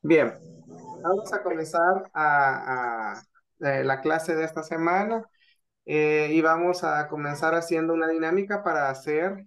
Bien, vamos a comenzar la clase de esta semana y vamos a comenzar haciendo una dinámica para hacer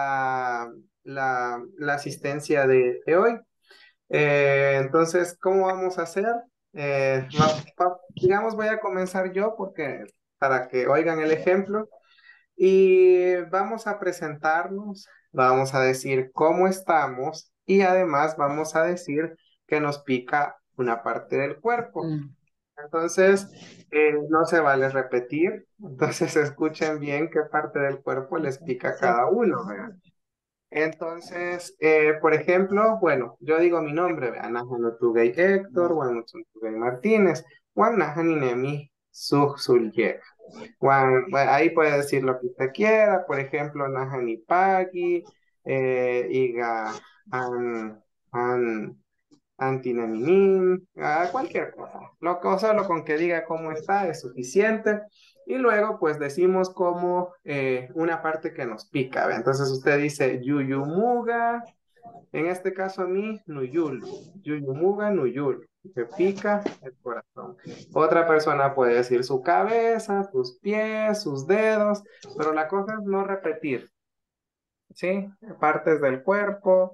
la asistencia de hoy. Entonces, ¿cómo vamos a hacer? Digamos, voy a comenzar yo porque para que oigan el ejemplo y vamos a presentarnos, vamos a decir cómo estamos y además vamos a decir que nos pica una parte del cuerpo. Mm. Entonces, no se vale repetir, entonces escuchen bien qué parte del cuerpo les pica a Sí. cada uno, ¿verdad? Entonces, por ejemplo, bueno, yo digo mi nombre, vean, Najanutugay Héctor, Guamutzuntuгay Martínez, Guanajaninemi Suhsulyek. Bueno, ahí puede decir lo que usted quiera, por ejemplo, Najanipagi, Iga, An, An, Antinaminin, cualquier cosa. Solo con que diga cómo está es suficiente. Y luego, pues decimos como una parte que nos pica. ¿Ve? Entonces usted dice Yuyumuga, en este caso a mí, Nuyulu. Yuyumuga, Nuyulu. Que pica el corazón. Otra persona puede decir su cabeza, sus pies, sus dedos, pero la cosa es no repetir, ¿sí? Partes del cuerpo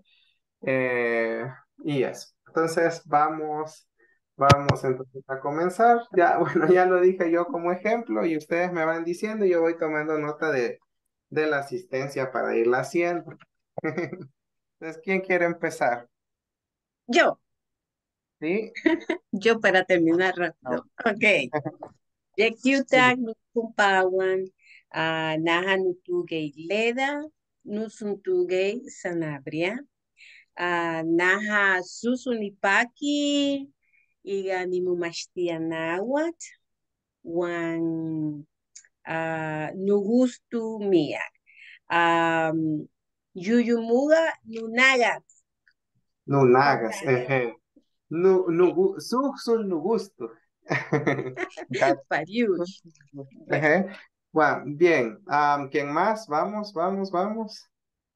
y eso. Entonces vamos entonces a comenzar. Ya, bueno, ya lo dije yo como ejemplo y ustedes me van diciendo y yo voy tomando nota de la asistencia para irla haciendo. Entonces, ¿quién quiere empezar? Yo, ¿Sí? yo para terminar rápido. Ok. Rekyutak nukumpawan naha nutugay leda, nusuntugay sanabria, naha susunipaki, iga nimumashtia nawat, wan nugustu miak. Yuyumuga nunagat. Nunagas. Nugusto. Pariush. Bueno. Ejé. Bueno, bien. ¿Quién más? Vamos, vamos, vamos.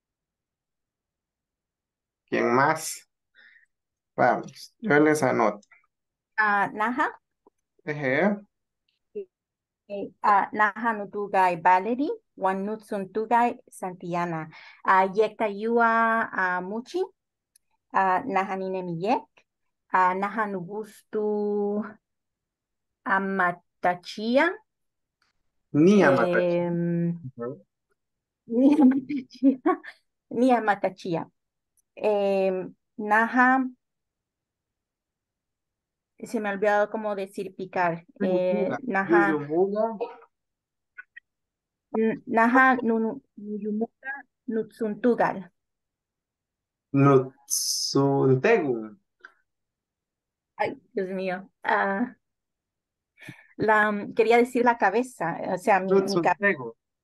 ¿Quién más? Vamos. Yo les anoto. Naha, Ejé. Naha Nutugay Valerie, Wan Nutsun Tugay Santillana, Yekta Yua Muchi, Naha Ninemiyek, Naha Nugustu Amatachia, Ni a matar. em, Nia Matachia, Nia Matachia, Naha, se me ha olvidado cómo decir picar, Yuyumuga. Naha, Yuyumuga. Naha Nuyumuka Nutsuntugal. Nutsuntegu. Ay, Dios mío. Quería decir la cabeza, o sea, mi cabeza. Nutsuntegu.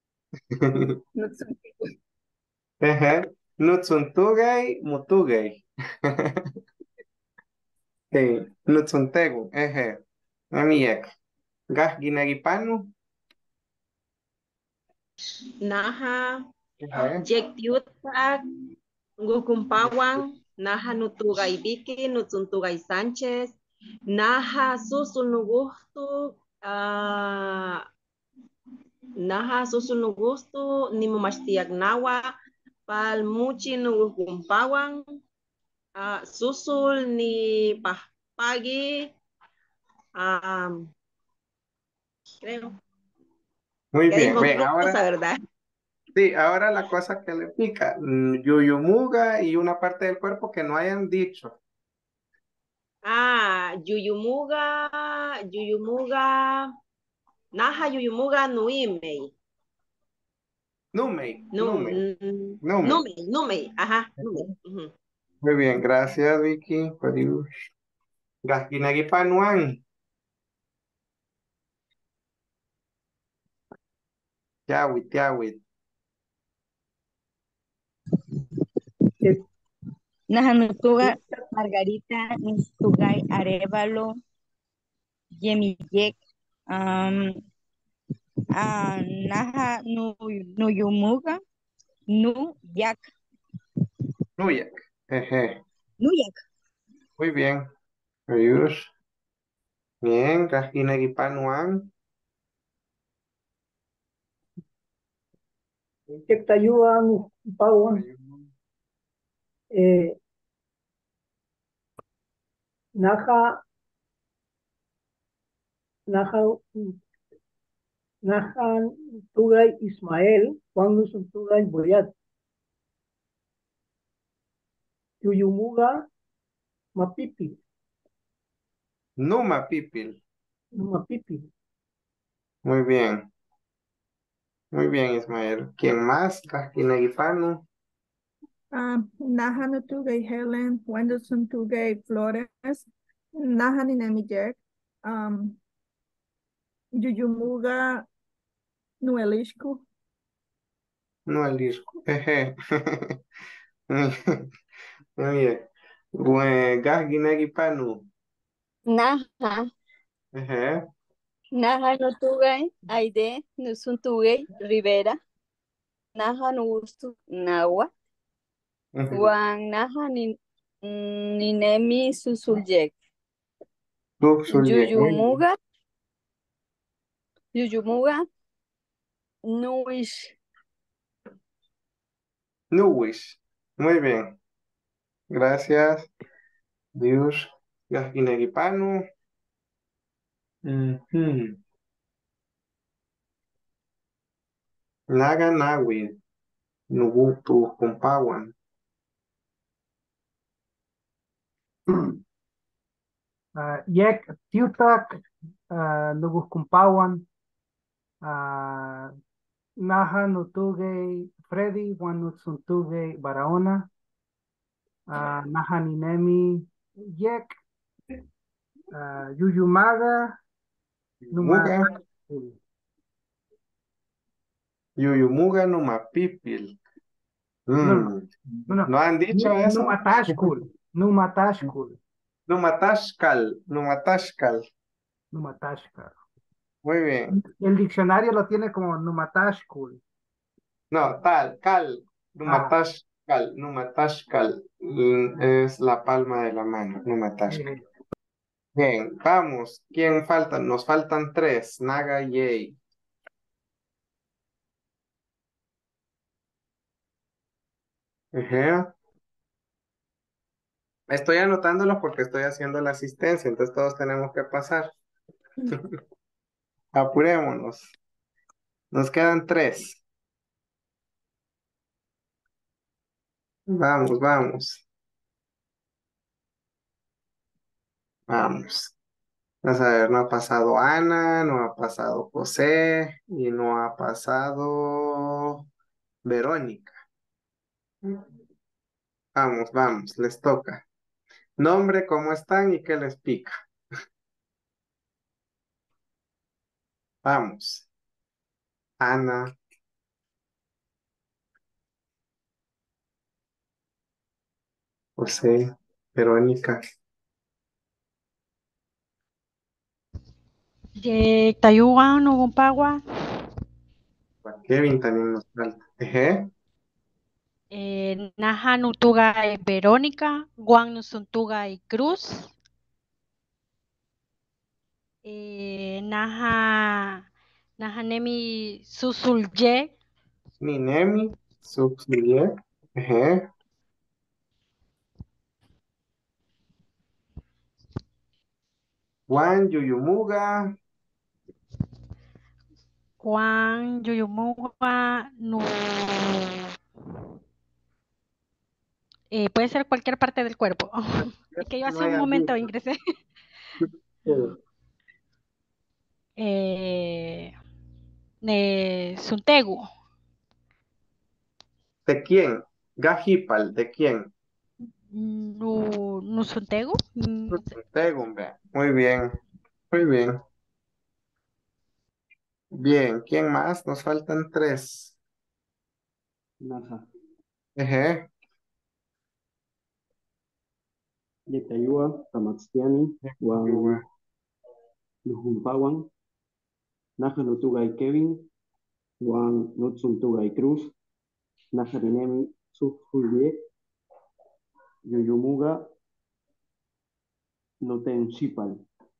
Ejé. Nutsuntugay, mutugay. Sí. Nutsuntegu. Ejé. Amiyek. Gas ginagipanu. Naha Ejé. Yektiutak Ngukumpawan, Naha Nutugay Vicky, Nutsuntugay Sánchez, Naha Susunugustu, Naha Susunugustu, Nimumashtiak Nawa, Palmuchi Nugukumpawan, Susul ni Pahpagi, creo Muy que bien. dijo Ven, cruza, ahora. ¿verdad? Sí, ahora la cosa que le pica. Yuyumuga y una parte del cuerpo que no hayan dicho. Yuyumuga, Yuyumuga, Naha Yuyumuga Nuimei. Numei. Numei. Numei. Numei, Numei, ajá, Numei. Ujú. Muy bien, gracias Vicky. Gasquinagipanuan. Tiawit, tiawit. Najanutuga, Margarita, Nistugay, Arevalo, Yemiyek, um, Naja, Nuyumuga, Nuyak, Nuyak. Jeje. Nuyak. Muy bien. Ayush. Bien, Gajinagipanuan. Tektayuan Pawan eh, Naja Naja Nahan Tugay Ismael Juan Nusun Tugay Boyat Yuyumuga Mapipi Numa Pipil. Mapipi Muy bien. Muy bien, Ismael. ¿Quién más? Gajinagipanu. Nahan Tugay Helen, Wendelson Tugay Flores, Nahan Inemi Yuyumuga Nuelishku, No, el disco. Eje. Muy bien. Gajinagipanu. Naha, Eje. Naha no Tugay, Aide, Nusun Tugay, Rivera, Naha no Gustu, Nahua, Ujú. Juan Naha Ninemi Susuljek, Tuxulie. Muy bien. Yuyumuga, Yuyumuga, Nuish, Nuwish. Muy bien. Gracias. Dios. Gajinagipanu. Ujú. Naga Nawi. Nubutu Kumpawan. Yek Tiutak Nugus Kumpawan Naha Nutugay Freddy Juan Nusun Tugay Barahona Naha Ninemi Yek Yuyumaga Numa Muga. Yuyumuga Numapipil. no, no, Mm. no, no. ¿No han dicho eso? Numatashkul. Numatashkul. Numatashkal. Numatashkal. Numatashkal. Muy bien. El diccionario lo tiene como Numatashkul. No, tal, cal. Ah, Numatashkal. Numatashkal. Es la palma de la mano. Numatashkal. eh, Bien, vamos. ¿Quién falta? Nos faltan tres. Naga y Yei. Ejé. Estoy anotándolos porque estoy haciendo la asistencia, entonces todos tenemos que pasar. Apurémonos. Nos quedan tres. Vamos, vamos, vamos. Vamos a ver, no ha pasado Ana, no ha pasado José y no ha pasado Verónica. Vamos, vamos, les toca. Nombre, ¿cómo están y qué les pica? Vamos. Ana, José, Verónica. Tayuan, Nugumpagua, Kevin también nos falta. Ejé. Naja Nutugay Verónica, Juan Nusuntugay Cruz, Naja Nemi Susulye, Ninemi, Suxuye. Ejé. Juan, Yuyumuga. Juan Yuyumuga, puede ser cualquier parte del cuerpo. Es que yo No hace hay un momento ayuda. ingresé. Eh, Suntegu, ¿De quién? Gajipal, ¿de quién? Nusuntegu, Tegumbe. Muy bien, muy bien. Bien, ¿quién más? Nos faltan tres. Naja, Eje. Yetayua, Tamaxiani, Juan Lujumpawan, Naja Nutugay Kevin, Juan Nutsun Tugay Cruz, Naja Ninemi Sufulye, Yuyumuga, Nutenshipal.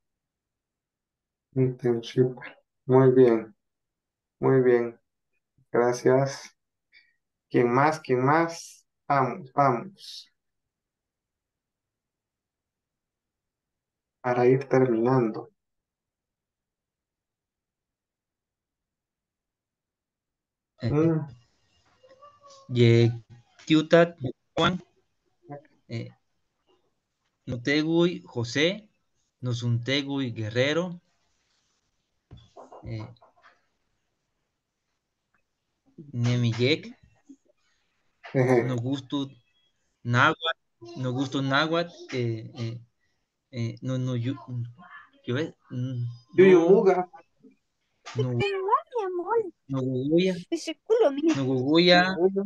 Internship. Muy bien, muy bien. Gracias. ¿Quién más? ¿Quién más? Vamos, vamos. Para ir terminando. Mm, Yekyutat Juan, Nutegui José, Nusuntegui Guerrero, Nemiyek, jeje. Nogustu Náhuatl, Nogustu Náhuatl, no, no, yo, no, Yuyumuga. no, Mi amor, Noguguya, ese culo mío. Noguguya, Yuyumuga.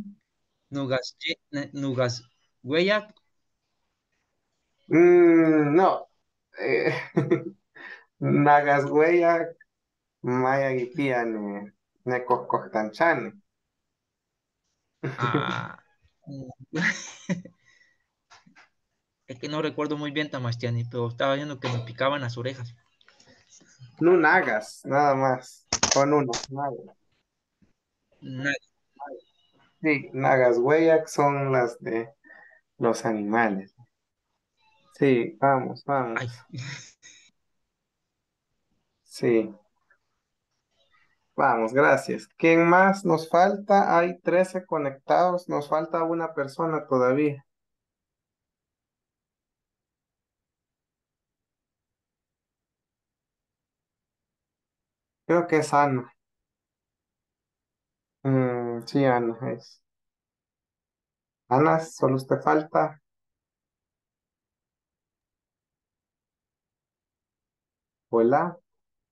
Nugasweyak, No. Eh, Nagasweya, Maya Gipia, ne Coscostanchane. ah, es que no recuerdo muy bien Tamastiani, pero estaba viendo que me picaban las orejas. No nagas, nada más. Con uno, nagas. Na- Sí, nagas hueyak son las de los animales. Sí, vamos, vamos. Ay, Sí, vamos, gracias. ¿Quién más nos falta? Hay 13 conectados, nos falta una persona todavía. Creo que es Ana. Sí, Ana es. Ana, solo usted falta. Hola.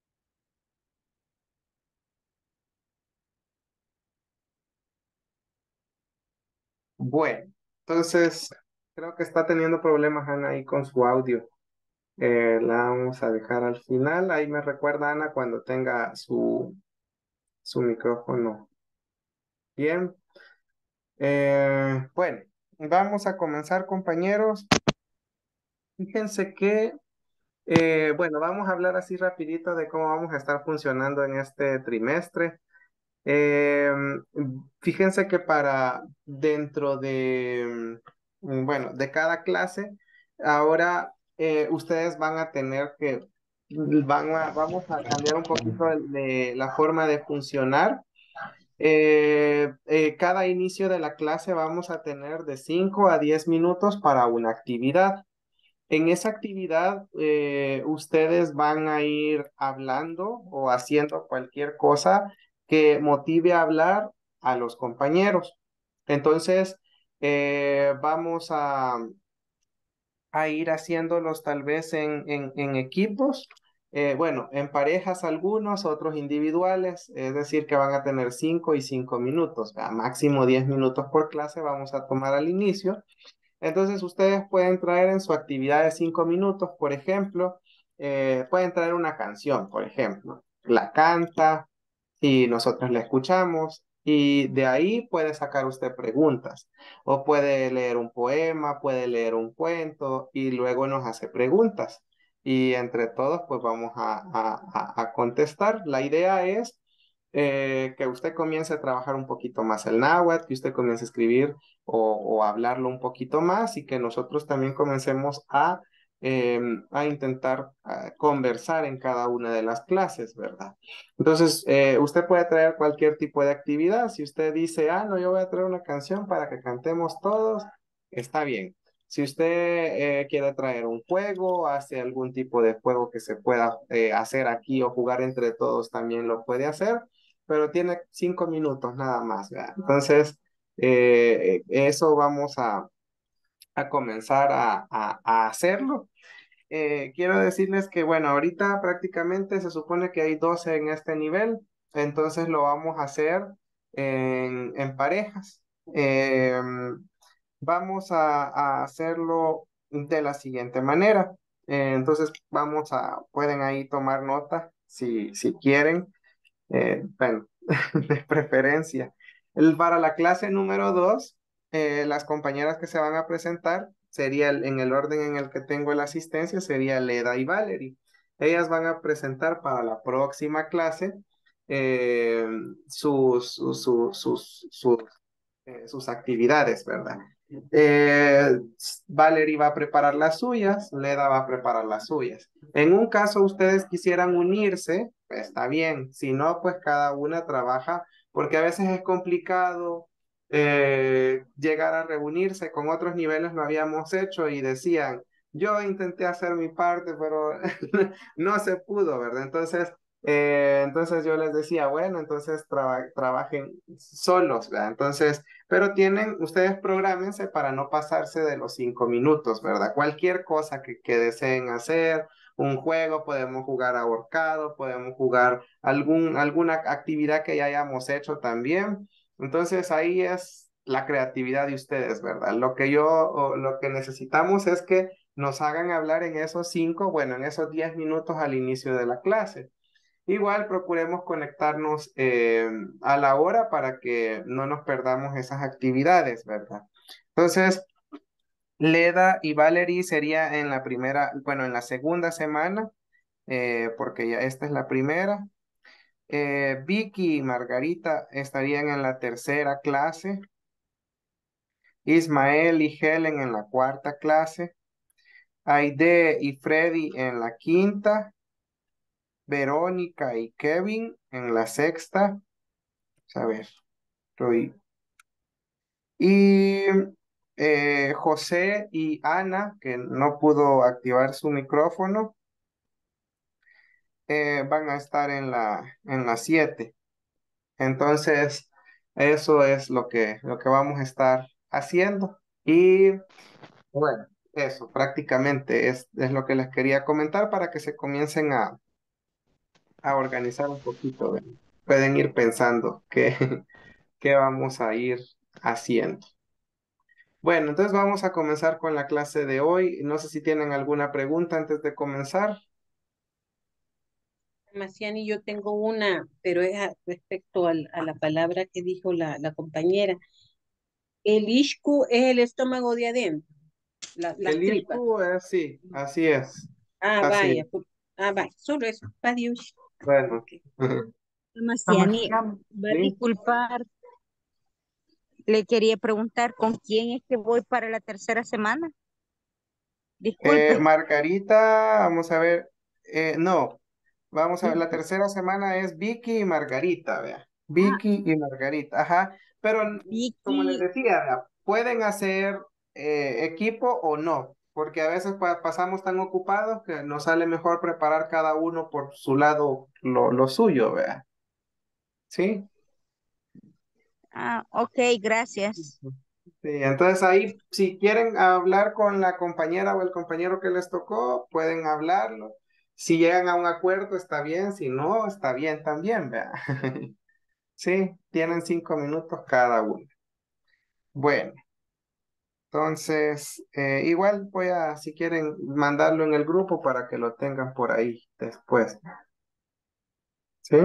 Bueno, entonces creo que está teniendo problemas Ana ahí con su audio. La vamos a dejar al final. Ahí me recuerda Ana cuando tenga su micrófono bien. Bueno, vamos a comenzar, compañeros. Fíjense que, bueno, vamos a hablar así rapidito de cómo vamos a estar funcionando en este trimestre. Eh, Fíjense que para dentro de, bueno, de cada clase, ahora ustedes van a tener que, vamos a cambiar un poquito de la forma de funcionar. Cada inicio de la clase vamos a tener de 5 a 10 minutos para una actividad. En esa actividad, ustedes van a ir hablando o haciendo cualquier cosa que motive a hablar a los compañeros. Entonces, vamos a ir haciéndolos tal vez en equipos, bueno, en parejas algunos, otros individuales, es decir, que van a tener 5 y 5 minutos, a máximo 10 minutos por clase vamos a tomar al inicio. Entonces ustedes pueden traer en su actividad de 5 minutos, por ejemplo, pueden traer una canción, por ejemplo, la canta y nosotros la escuchamos y de ahí puede sacar usted preguntas o puede leer un poema, puede leer un cuento y luego nos hace preguntas y entre todos pues vamos a contestar. La idea es que usted comience a trabajar un poquito más el náhuatl, que usted comience a escribir o hablarlo un poquito más y que nosotros también comencemos a intentar conversar en cada una de las clases, ¿verdad? Entonces, usted puede traer cualquier tipo de actividad. Si usted dice, ah, no, yo voy a traer una canción para que cantemos todos, está bien. Si usted quiere traer un juego, hace algún tipo de juego que se pueda hacer aquí o jugar entre todos, también lo puede hacer, pero tiene 5 minutos nada más, ¿verdad? Entonces, eso vamos a comenzar a hacerlo. Quiero decirles que, bueno, ahorita prácticamente se supone que hay 12 en este nivel, entonces lo vamos a hacer en parejas. Vamos a hacerlo de la siguiente manera. Entonces, pueden ahí tomar nota si quieren. Bueno, de preferencia. Para la clase número 2, las compañeras que se van a presentar sería en el orden en el que tengo la asistencia, sería Leda y Valerie. Ellas van a presentar para la próxima clase eh, sus actividades, ¿verdad? Valerie va a preparar las suyas, Leda va a preparar las suyas. En un caso ustedes quisieran unirse, pues, está bien, si no, pues cada una trabaja, porque a veces es complicado llegar a reunirse, con otros niveles lo habíamos hecho y decían, yo intenté hacer mi parte, pero no se pudo, ¿verdad? Entonces yo les decía, bueno, entonces trabajen solos, ¿verdad? Entonces, pero ustedes prográmense para no pasarse de los 5 minutos, ¿verdad? Cualquier cosa que deseen hacer, un juego, podemos jugar ahorcado, podemos jugar alguna actividad que ya hayamos hecho también. Entonces ahí es la creatividad de ustedes, ¿verdad? Lo que necesitamos es que nos hagan hablar en esos 5, bueno, en esos 10 minutos al inicio de la clase. Igual procuremos conectarnos a la hora para que no nos perdamos esas actividades, ¿verdad? Entonces, Leda y Valerie sería en la primera, bueno, en la segunda semana, porque ya esta es la primera. Vicky y Margarita estarían en la tercera clase. Ismael y Helen en la cuarta clase. Aide y Freddy en la quinta. Verónica y Kevin en la sexta. A ver, estoy. Y José y Ana, que no pudo activar su micrófono, van a estar en la 7. Entonces, eso es lo que vamos a estar haciendo. Y bueno, eso prácticamente es lo que les quería comentar para que se comiencen a organizar un poquito. ¿Ven? Pueden ir pensando qué vamos a ir haciendo. Bueno, entonces vamos a comenzar con la clase de hoy. No sé si tienen alguna pregunta antes de comenzar. Maciani, yo tengo una, pero es respecto a la palabra que dijo la compañera. El ishku es el estómago de adentro, las El tripas. ISCU es, sí, así es. Ah, Así vaya, es. vaya, solo eso. Adiós. Bueno. Ok. Maciani, va a Sí. disculpar, le quería preguntar con quién es que voy para la tercera semana. Disculpe. Margarita, vamos a ver. No, vamos a ver. La tercera semana es Vicky y Margarita, vea. Ah, Vicky y Margarita, ajá. Pero como les Vicky, decía, vea, pueden hacer equipo o no, porque a veces pasamos tan ocupados que nos sale mejor preparar cada uno por su lado lo suyo, vea. ¿Sí? ok, gracias. Sí, entonces ahí, si quieren hablar con la compañera o el compañero que les tocó, pueden hablarlo. Si llegan a un acuerdo, está bien. Si no, está bien también, vea. Sí, tienen 5 minutos cada uno. Bueno, entonces, igual voy a, si quieren, mandarlo en el grupo para que lo tengan por ahí después. Sí.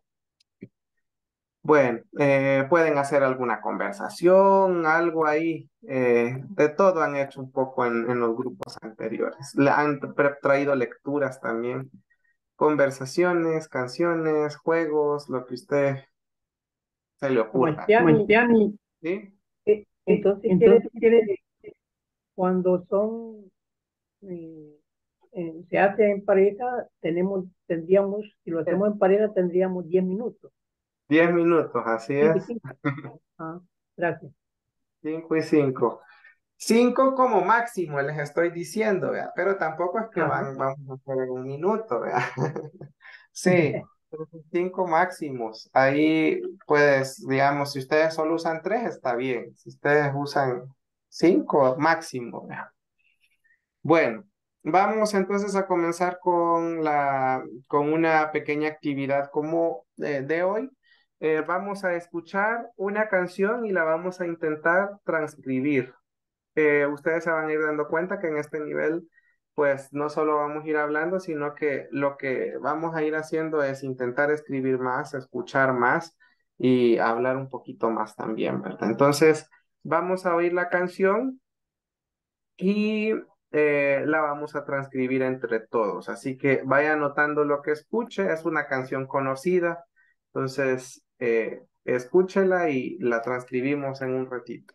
Bueno, pueden hacer alguna conversación, algo ahí. De todo han hecho un poco en los grupos anteriores. Le han traído lecturas también, conversaciones, canciones, juegos, lo que usted se le ocurra. Marciani, ¿Sí? entonces quiere decir que cuando son, eh, se hace en pareja, tendríamos, si lo hacemos en pareja, tendríamos 10 minutos. 10 minutos, así 5 y es. 5. Ah, gracias. 5 y 5. 5 como máximo, les estoy diciendo, ¿vea? Pero tampoco es que Ajá. vamos a hacer en un minuto, ¿vea? Sí, 5 máximos. Ahí, pues, digamos, si ustedes solo usan 3, está bien. Si ustedes usan 5, máximo, ¿vea? Bueno, vamos entonces a comenzar con una pequeña actividad como de hoy. Vamos a escuchar una canción y la vamos a intentar transcribir. Ustedes se van a ir dando cuenta que en este nivel, pues no solo vamos a ir hablando, sino que lo que vamos a ir haciendo es intentar escribir más, escuchar más y hablar un poquito más también, ¿verdad? Entonces, vamos a oír la canción y la vamos a transcribir entre todos. Así que vaya anotando lo que escuche. Es una canción conocida, entonces escúchela y la transcribimos en un ratito.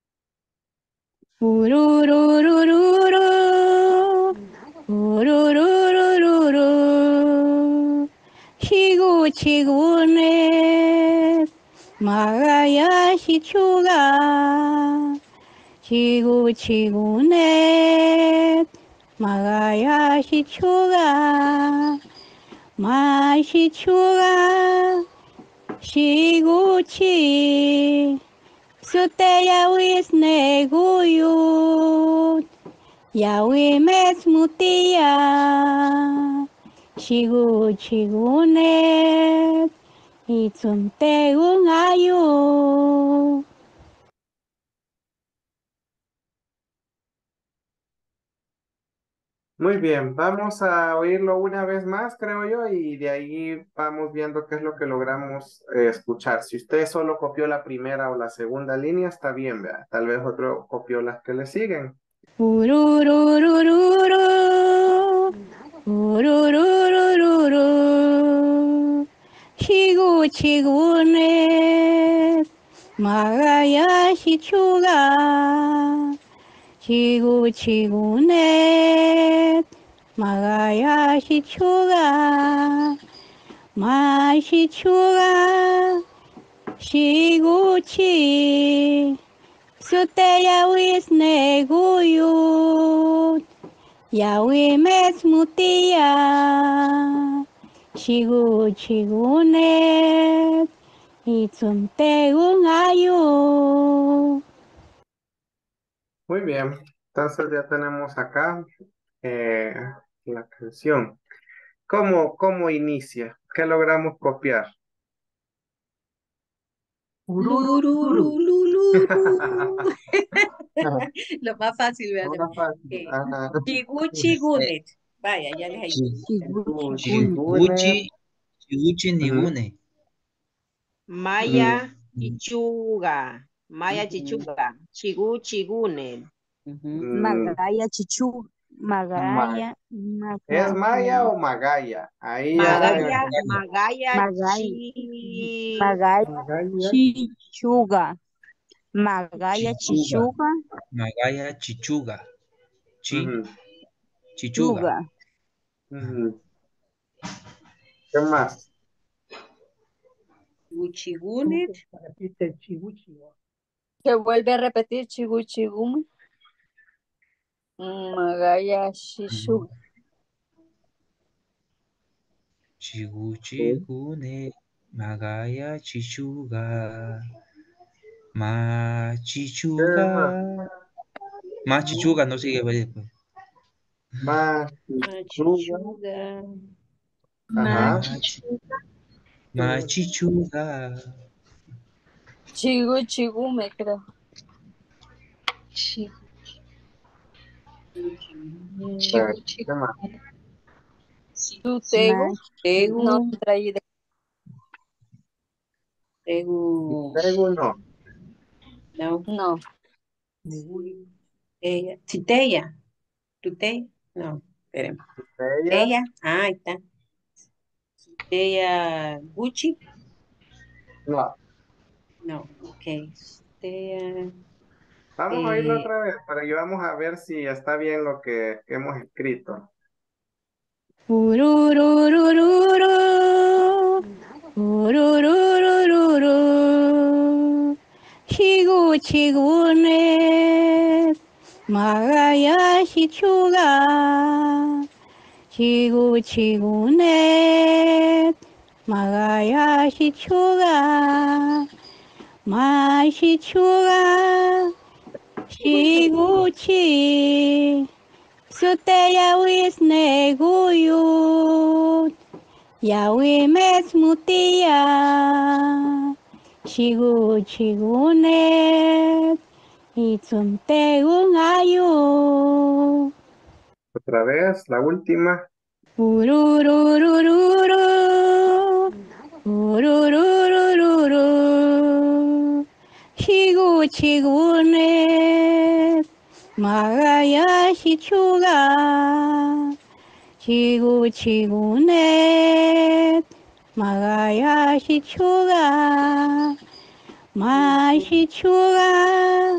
Urururururu, urururururu, chigu chigune, magaya shichuga, chigu chigune, magaya shichuga, ma shichuga, shiguchi. Suteya wisne guyut, yawi mesmutia, shigu chigunet, itzunte ayu. Muy bien, vamos a oírlo una vez más, creo yo, y de ahí vamos viendo qué es lo que logramos escuchar. Si usted solo copió la primera o la segunda línea, está bien, vea. Tal vez otro copió las que le siguen. Urururururu, urururururu, shigu chigunet, magaya shichuga. Chigu chigunet, magaya shichuga, ma shichuga, shiguchi, suteya wisne guyut, yawi mesmutia, shigu chigunet, itzunte ayu. Muy bien, entonces ya tenemos acá eh, la canción. ¿Cómo inicia? ¿Qué logramos copiar? Lururululuru. Lo más fácil, vean. Una fácil. Ajá. Chiguchigunet. Vaya, ya les ayudo. Chiguchi, Chiguchi Nigune. Maya chichuga. Maya chichuga. Chigu chigune. Magaya chichu, magaya, ¿Es Maya magaya, o Magaya? Ahí ya está. Magaya, magaya, magaya, magaya chichuga, magaya chichuga, Magaya Chichuga. Ujú, Chichuga. ujú. ¿Qué más? Chiguchigunet. Repite chibuchi. Se vuelve a repetir chiguchigum, magaya chichuga. Chiguchigune. Magaya Chichuga. Ma ¿Qué más? Chichuga. Ma Chichuga no sigue después. Machichuga. Ajá. Ma Chichuga. Chiguchigume, creo. ¿Qué más? Tutegu, no Tegu. traído. Tegu. Tegu no. No. No. Titeya. Tutey. No. Esperen. Ella. Ella. Ah, ahí está. Ella. Gucci. No. No. Ok. Ella. Vamos a oírlo otra vez para que vamos a ver si está bien lo que hemos escrito. Urururururu, urururururu, chiguchigunet, magaya shichuga, chiguchigunet, magaya shichuga, ma shichuga, shiguchi. Suteya wisne guyut, yawi mesmutia, shigu chigunet, itzunte ayu. Otra vez, la última. Urururururu, urururururu, shigu chigunet, Magaya Shichuga, Chigu Chigunet, Magaya Shichuga, Ma Shichuga,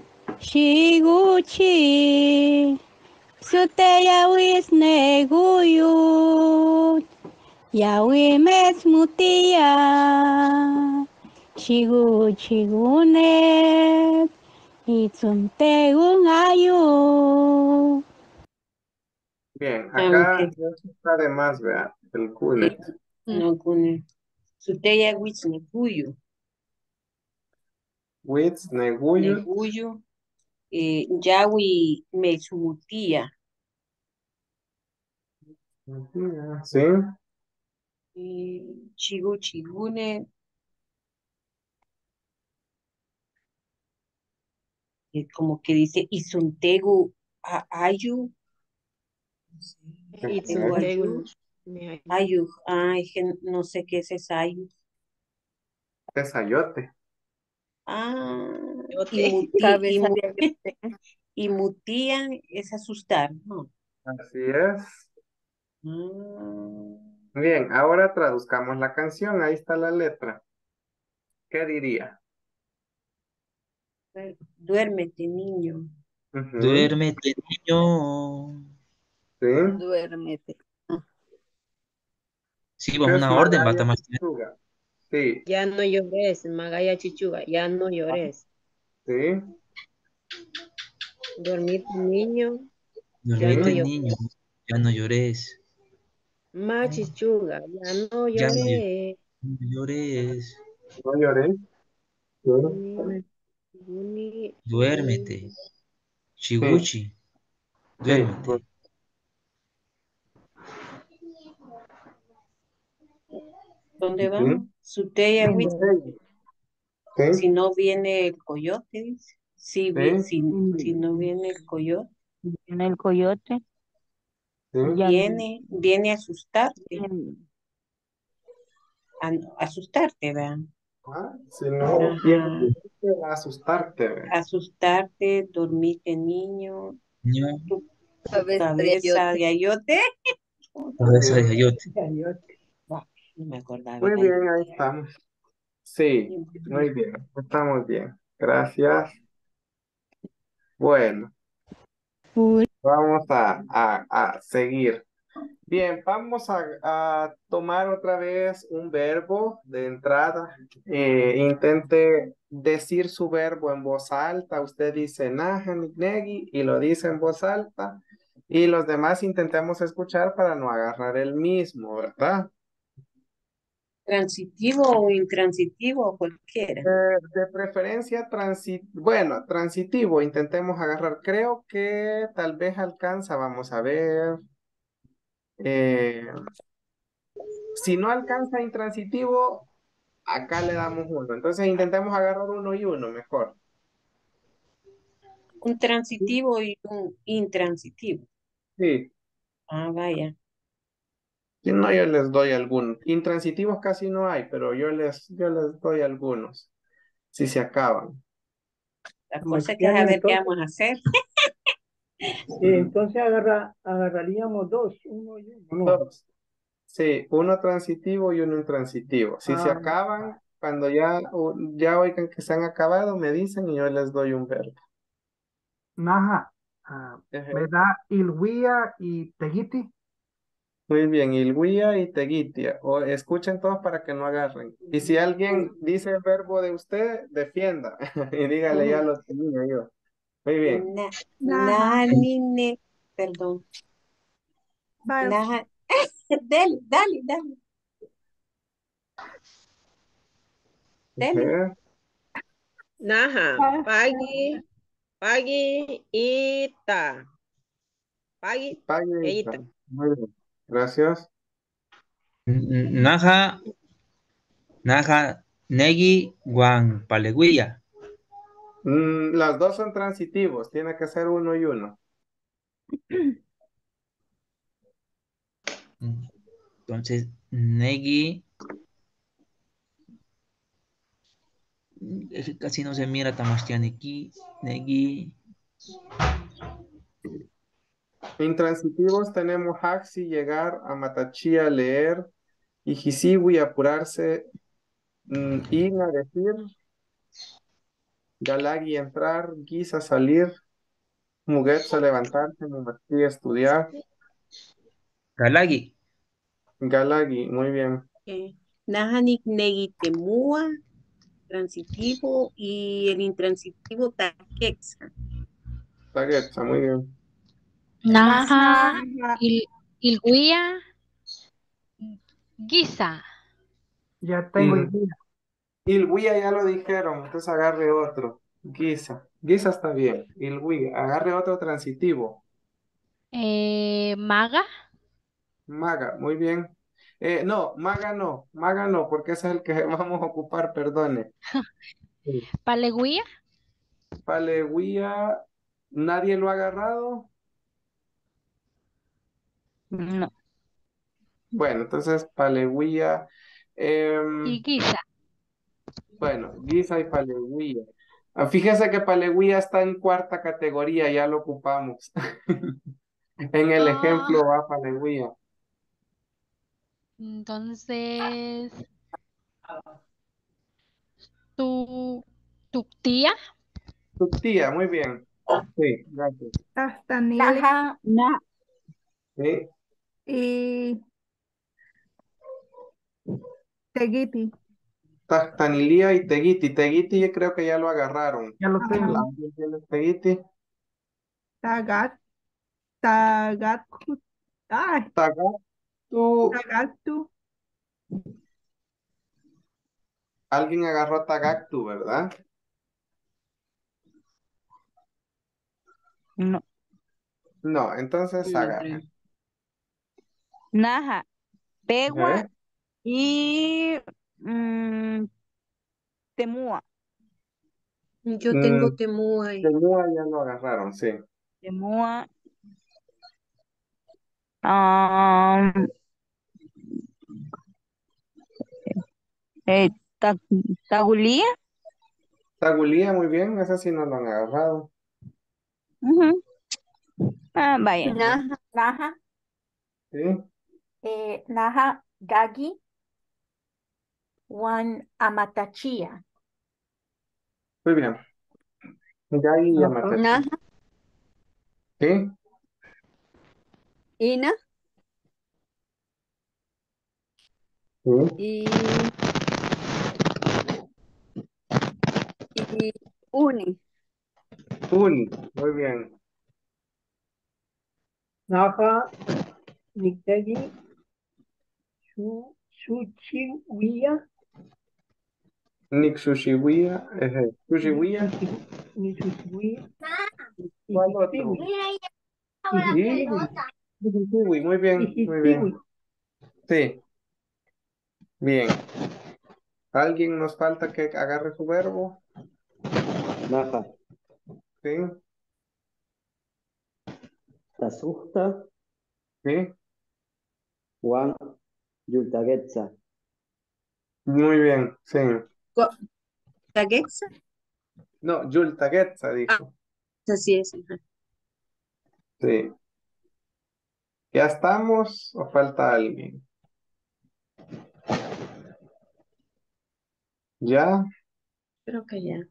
Shiguchi, Suteya Wisne Guyut, Yawi Mesmutia, Chigunet, Itzuntegun Ayu. Bien, acá Aunque eso está de más, vea, el sí, Gunet. no con Suteya Witz Neguyo, Witz, Neguyut. Neguyo, Yawi Mesumutia, Sí, Chigu Chigune, como que dice Izuntegu Ayu, no sé, Izuntegu ok. Ayu, Ayu, es que no sé qué es esa Ayu. Tesayote. Ah, Cabeza de ayote. y mutían es asustar, ¿no? Así es. Ah, Bien, ahora traduzcamos la canción. Ahí está la letra. ¿Qué diría? duérmete, niño. Ujú, Duérmete, niño. sí. Duérmete. Sí, va ¿Qué es una orden, va Magaya Tamastiani. Chichuga? Sí, Ya no llores, Magaya Chichuga, ya no llores. sí, Dormir niño, ya no Duérmete, sí. llores. niño. Ya no llores. Ma Chichuga, ya no Ya no llores. llores. No lloré. Sí, Guni, guni, Duérmete. guni. sí, Chiguchi. sí. Duérmete. ¿Dónde Ujú, vamos? Suteya, sí, si no viene el coyote, dice. sí, Si no viene el coyote, Viene el coyote. sí. Ya no. viene a asustarte, Bien. asustarte, ¿verdad? Si no viene Ajá, te va a asustarte, ve. asustarte, dormirte, niño, Niño. tu Cabeza de cabeza ayote. de ayote. Cabeza de ayote. Ayote. Bah, no me acordaba Muy de ahí. bien, ahí estamos. Sí, muy bien, estamos bien. Gracias. Bueno, Uy. vamos a seguir. Bien, vamos a tomar otra vez un verbo de entrada. Intente decir su verbo en voz alta. Usted dice nahan, negi y lo dice en voz alta. Y los demás intentemos escuchar para no agarrar el mismo, ¿verdad? Transitivo o intransitivo, cualquiera. De preferencia, bueno, transitivo, intentemos agarrar. Creo que tal vez alcanza, vamos a ver. Eh, si no alcanza intransitivo, acá le damos uno. Entonces intentemos agarrar uno y uno mejor. Un transitivo y un intransitivo. Sí, Ah, vaya. si no, yo les doy algunos. Intransitivos casi no hay, pero yo les doy algunos, si se acaban. La cosa es que Sebastián, a ver qué entonces, vamos a hacer. entonces agarraríamos dos, uno y uno, ¿no? Dos. Sí, uno transitivo y uno intransitivo. Si se Ah, acaban, cuando ya oigan que se han acabado, me dicen y yo les doy un verbo. Naja, me Ejé. da Ilwía y Tegiti. Muy bien, Ilguía y Teguitia. O escuchen todos para que no agarren. Y si alguien dice el verbo de usted, defienda. Y dígale, ya lo tenía yo. Muy bien. Na, Naja. nine, perdón. Vaya, Naja. Dale, dale, dale, dale. Ejé. Naja, ah, pagi, pagi, ita. Pagi, e Paguita. ita. Muy bien. Gracias. Naja, naja, negi, guan, paleguilla. Las dos son transitivos. Tiene que ser uno y uno. Entonces, negi, es que casi no se mira Tamastiani aquí. Negi, Intransitivos tenemos Haxi, llegar, a Matachía, leer, y Hisiwi, apurarse, Ina, decir, Galagi, entrar, Giza, salir, Mugetza, levantarse, Mumartí, estudiar, Galagi. Galagi, muy bien. Nahanik Negitemua, transitivo, y el intransitivo Taquexa. Tagetza, muy bien. Naha, Naha, Ilguía, Giza. Ya tengo Mm. idea. Ilguía ya lo dijeron, entonces agarre otro. Giza. Giza está bien. Ilguía, agarre otro transitivo. Maga, Maga, muy bien. No, Maga no, porque ese es el que vamos a ocupar, perdone. Sí. Paleguía, Paleguía, ¿nadie lo ha agarrado? No. Bueno, entonces Paleguía, y Giza. bueno, Giza y Paleguía. Fíjese que Paleguía está en cuarta categoría, ya lo ocupamos. En el Ah, ejemplo va Paleguía. entonces, tu, tu tía, Tu tía, muy bien. Sí, gracias. Castanili Naha, Sí, y Tegiti. Tactanilía y Teguiti. Teguiti yo creo que ya lo agarraron. Ya lo Ajá. tengo. ¿Alguien tiene Teguiti? Tagat, Tagat, ay, Tagatu. Tagatu. Alguien agarró Tagactu, ¿verdad? No. No, entonces No agarra. creo. Naja, Pegua ¿Eh? y Temúa. Yo tengo Mm, Temúa ahí. Temúa ya lo agarraron, sí. Temúa. ah, eh, Ta- Tagulía. Tagulía, muy bien, esa sí no lo han agarrado. Ujú. Vaya. Naha, Sí, Naha, Gagi, Wan Amatachia. muy bien. Gai y Naha, Amatachi. Naja, Sí, Ina sí. y Uni. Uni, muy bien. Naha, Niktegi, Suchiwia, Nixushiwia, Sushiwia. Nisushiwia, y ¿Cuál otro? Histiwi, y Y Histiwi, Histiwi, muy y bien, muy bien. Histiwi. Sí, bien. ¿Alguien nos falta que agarre su verbo? Naja, Sí, Tasuhta, sí, Juan Yultagetza. muy bien, sí. ¿Taquexa? No, Yultagetza Ah, dijo. así es. Ajá. Sí. ¿Ya estamos o falta alguien? ¿Ya? Creo que ya.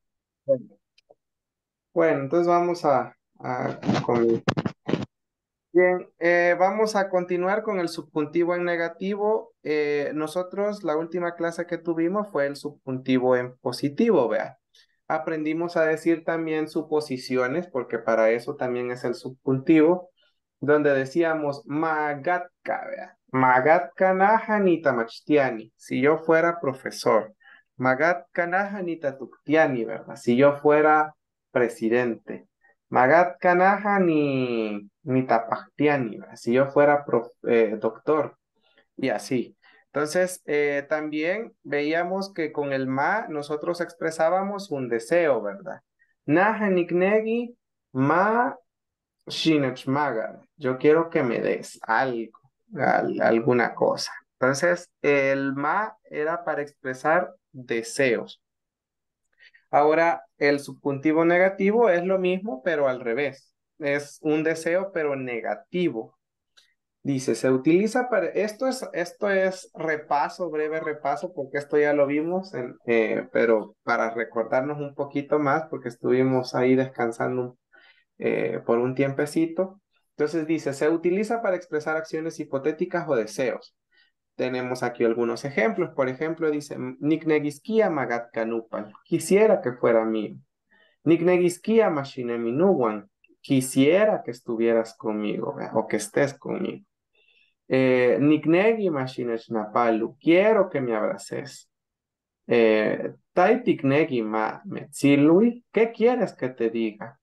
Bueno, entonces vamos a comenzar. Bien, vamos a continuar con el subjuntivo en negativo. Nosotros, la última clase que tuvimos fue el subjuntivo en positivo, vea. Aprendimos a decir también suposiciones, porque para eso también es el subjuntivo, donde decíamos Magatka, vea. Magatka naha tamachtiani, si yo fuera profesor. Magatka naha tuktiani, ¿verdad? Si yo fuera presidente. Magat Kanaja ni Tapachtiani, ¿verdad? Si yo fuera doctor y así. Entonces, también veíamos que con el ma nosotros expresábamos un deseo, ¿verdad? Naja niknegi ma shinechmaga. Yo quiero que me des algo, alguna cosa. Entonces, el ma era para expresar deseos. Ahora, el subjuntivo negativo es lo mismo, pero al revés. Es un deseo, pero negativo. Dice, se utiliza para... Esto es repaso, breve repaso, porque esto ya lo vimos, pero para recordarnos un poquito más, porque estuvimos ahí descansando por un tiempecito. Entonces dice, se utiliza para expresar acciones hipotéticas o deseos. Tenemos aquí algunos ejemplos. Por ejemplo, dice, Niknegiskia magat kanupan. Quisiera que fuera mío. Niknegiskia mashine minuwan. Quisiera que estuvieras conmigo, ¿verdad? O que estés conmigo. Niknegi mashine shnapalu. Quiero que me abraces. Taitiknegi ma metzilui. ¿Qué quieres que te diga?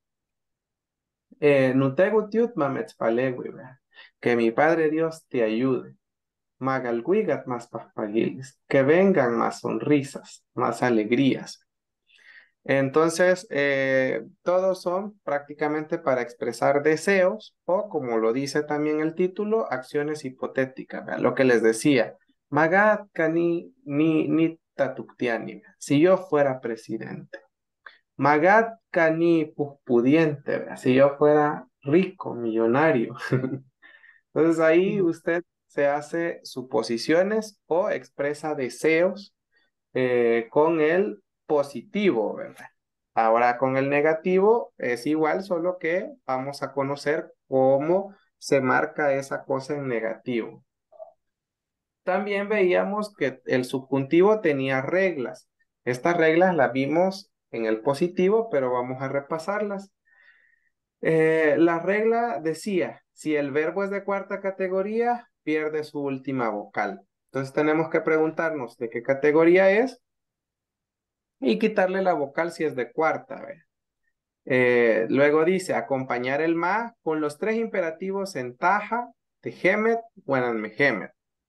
Nutegu tiut ma metzpalegui, ¿verdad? Que mi Padre Dios te ayude. Magalguigat más paspaguiles, que vengan más sonrisas, más alegrías. Entonces, todos son prácticamente para expresar deseos o, como lo dice también el título, acciones hipotéticas. ¿Verdad? Lo que les decía, Magat kani ni tatuktiani, si yo fuera presidente. Magat kani pudiente, ¿verdad? Si yo fuera rico, millonario. Entonces ahí usted se hace suposiciones o expresa deseos con el positivo, ¿verdad? Ahora con el negativo es igual, solo que vamos a conocer cómo se marca esa cosa en negativo. También veíamos que el subjuntivo tenía reglas. Estas reglas las vimos en el positivo, pero vamos a repasarlas. La regla decía, si el verbo es de cuarta categoría, pierde su última vocal. Entonces tenemos que preguntarnos de qué categoría es y quitarle la vocal si es de cuarta. Luego dice, acompañar el ma con los tres imperativos en taja, tejemet o en mejemet.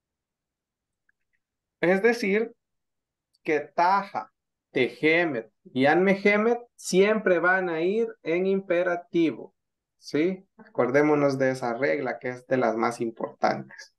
Es decir, que taja, tejemet y anmejemet siempre van a ir en imperativo. ¿Sí? Acordémonos de esa regla que es de las más importantes.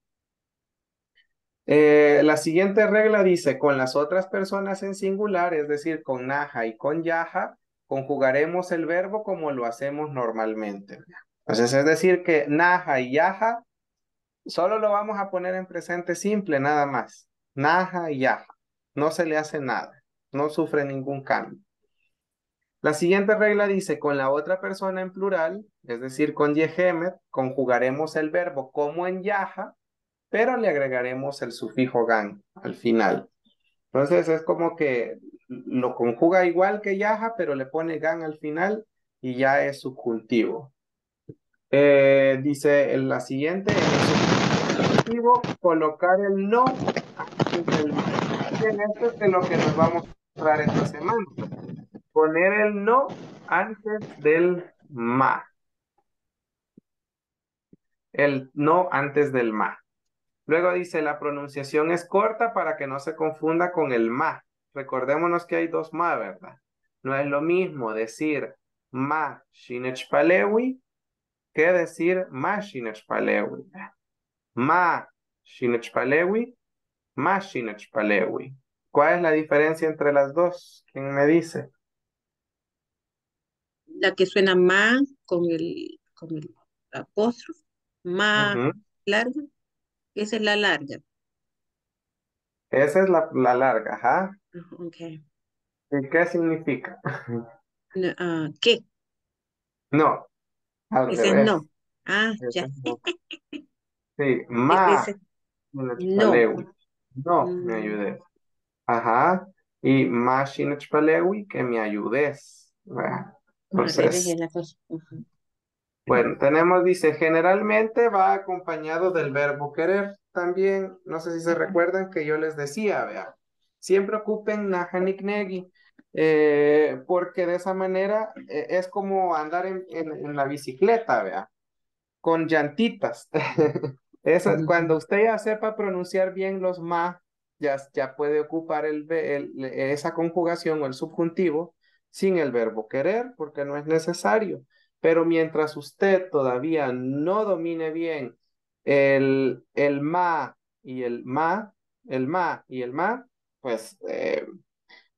La siguiente regla dice, con las otras personas en singular, es decir, con naja y con yaja, conjugaremos el verbo como lo hacemos normalmente. Entonces, es decir, que naja y yaja solo lo vamos a poner en presente simple, nada más. Naja y yaja. No se le hace nada. No sufre ningún cambio. La siguiente regla dice, con la otra persona en plural, es decir, con yehemet, conjugaremos el verbo como en yaja, pero le agregaremos el sufijo gan al final. Entonces es como que lo conjuga igual que yaja, pero le pone gan al final y ya es subjuntivo. Dice en la siguiente, en el subjuntivo, colocar el no antes del ma. Bien, esto es de lo que nos vamos a mostrar esta semana. Poner el no antes del ma. El no antes del ma. Luego dice, la pronunciación es corta para que no se confunda con el ma. Recordémonos que hay dos ma, ¿verdad? No es lo mismo decir ma shinechpalewi que decir ma shinechpalewi. Ma shinechpalewi, ma shinechpalewi. ¿Cuál es la diferencia entre las dos? ¿Quién me dice? La que suena más con el apóstrofe, más Ujú. larga, esa es la larga. Esa es la larga, ajá. Ok. ¿Y qué significa? No, ¿qué? No, al Ese es revés. no. Ah, Ese ya. es no. Sí, ma Ese no. shinechpalewi. No, me Mm, ayudes. Ajá. Y ma shinechpalewi, que me ayudes. ¿Verdad? al revés Entonces, es la cosa. Ujú. bueno, tenemos, dice, generalmente va acompañado del verbo querer. También, no sé si se recuerdan que yo les decía, vea, siempre ocupen nahaniknegi, porque de esa manera es como andar en la bicicleta, vea, con llantitas. Eso, cuando usted ya sepa pronunciar bien los ma, ya puede ocupar esa conjugación o el subjuntivo sin el verbo querer, porque no es necesario. Pero mientras usted todavía no domine bien el ma y el ma, el ma y el ma, pues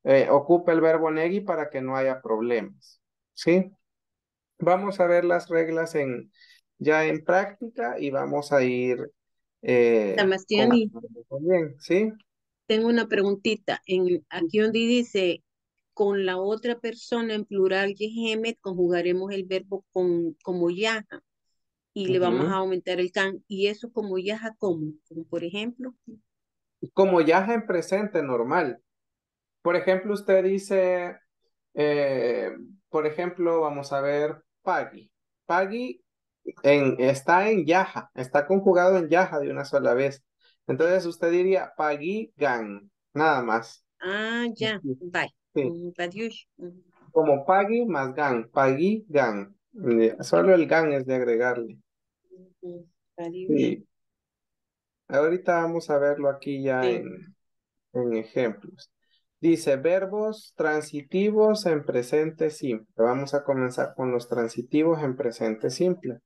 ocupa el verbo negui para que no haya problemas. ¿Sí? Vamos a ver las reglas ya en práctica y vamos a ir Tamastiani, bien, ¿sí? tengo una preguntita. Aquí donde dice con la otra persona en plural yehemet, conjugaremos el verbo como yaja y le vamos a Ujú. aumentar el can. ¿Y eso como yaja cómo? Como por ejemplo. Como yaja en presente normal. Por ejemplo, usted dice, eh, por ejemplo, vamos a ver, Paggy. Paggy está en yaja, está conjugado en yaja de una sola vez. Entonces usted diría Paggy Gan, nada más. Ah, ya, bye. Sí. Badiush. Como Paggy más Gan, Paggy Gan. Solo el Gan es de agregarle. Badiush. Sí. Ahorita vamos a verlo aquí ya Sí. en ejemplos. Dice verbos transitivos en presente simple. Vamos a comenzar con los transitivos en presente simple.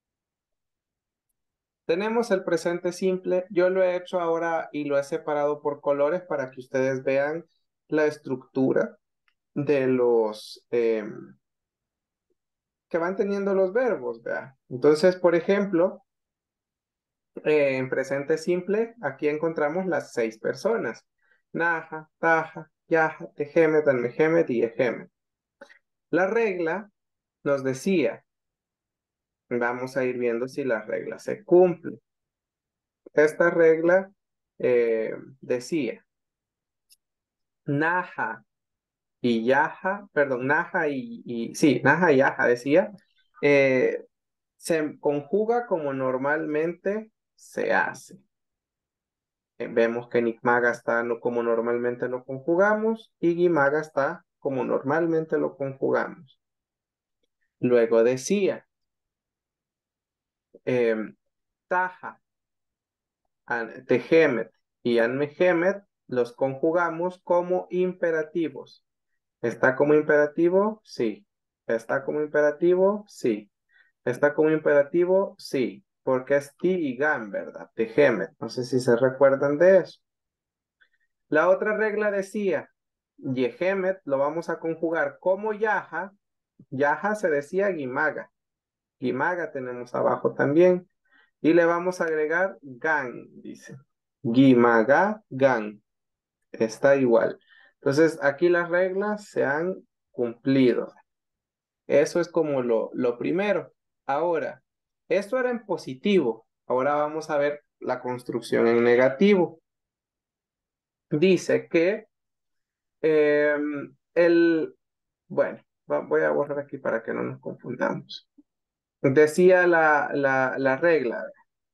Tenemos el presente simple. Yo lo he hecho ahora y lo he separado por colores para que ustedes vean la estructura de los que van teniendo los verbos, ¿verdad? Entonces, por ejemplo, en presente simple, aquí encontramos las 6 personas. Naja, taja, yaja, tejemet, almejemet y ejemet. La regla nos decía, vamos a ir viendo si la regla se cumple. Esta regla decía, naja y yaja, perdón, naja sí, naja y yaja decía, se conjuga como normalmente se hace. Vemos que Nicmaga está como normalmente lo conjugamos y Guimaga está como normalmente lo conjugamos. Luego decía, taja, tejemet y anmejemet los conjugamos como imperativos. ¿Está como imperativo? Sí. ¿Está como imperativo? Sí. ¿Está como imperativo? Sí. Porque es ti y gan, ¿verdad? Tejemet. No sé si se recuerdan de eso. La otra regla decía, yehemet lo vamos a conjugar como yaja. Yaja se decía guimaga. Guimaga tenemos abajo también. Y le vamos a agregar gan, dice. Guimaga, gan. Está igual. Entonces, aquí las reglas se han cumplido. Eso es como lo primero. Ahora, esto era en positivo. Ahora vamos a ver la construcción en negativo. Dice que bueno, voy a borrar aquí para que no nos confundamos. Decía la regla.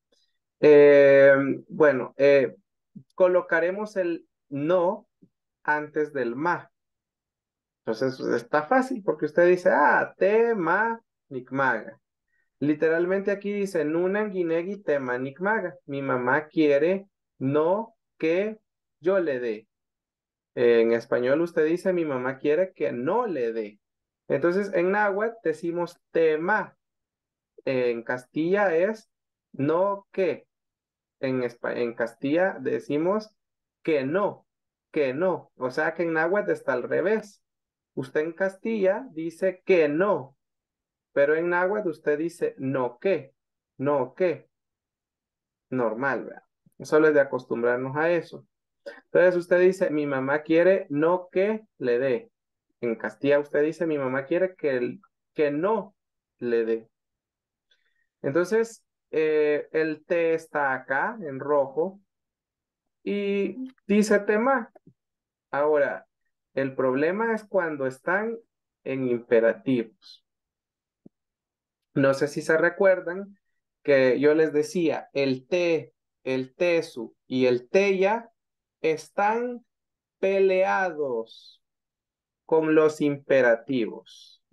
Bueno, colocaremos el no antes del ma. Entonces está fácil porque usted dice, te, ma, nicmaga. Literalmente aquí dice, nunan guinegui tema nicmaga. Mi mamá quiere no que yo le dé. En español usted dice, mi mamá quiere que no le dé. Entonces en náhuatl decimos tema. En Castilla es no que. En Castilla decimos que no, que no. O sea que en náhuatl está al revés. Usted en Castilla dice que no, pero en náhuatl usted dice no que, no que. Normal, ¿verdad? Solo es de acostumbrarnos a eso. Entonces usted dice, mi mamá quiere no que le dé. En Castilla usted dice, mi mamá quiere que no le dé. Entonces, el T está acá en rojo y dice tema. Ahora, el problema es cuando están en imperativos. No sé si se recuerdan que yo les decía, el te, el tesu y el teya están peleados con los imperativos.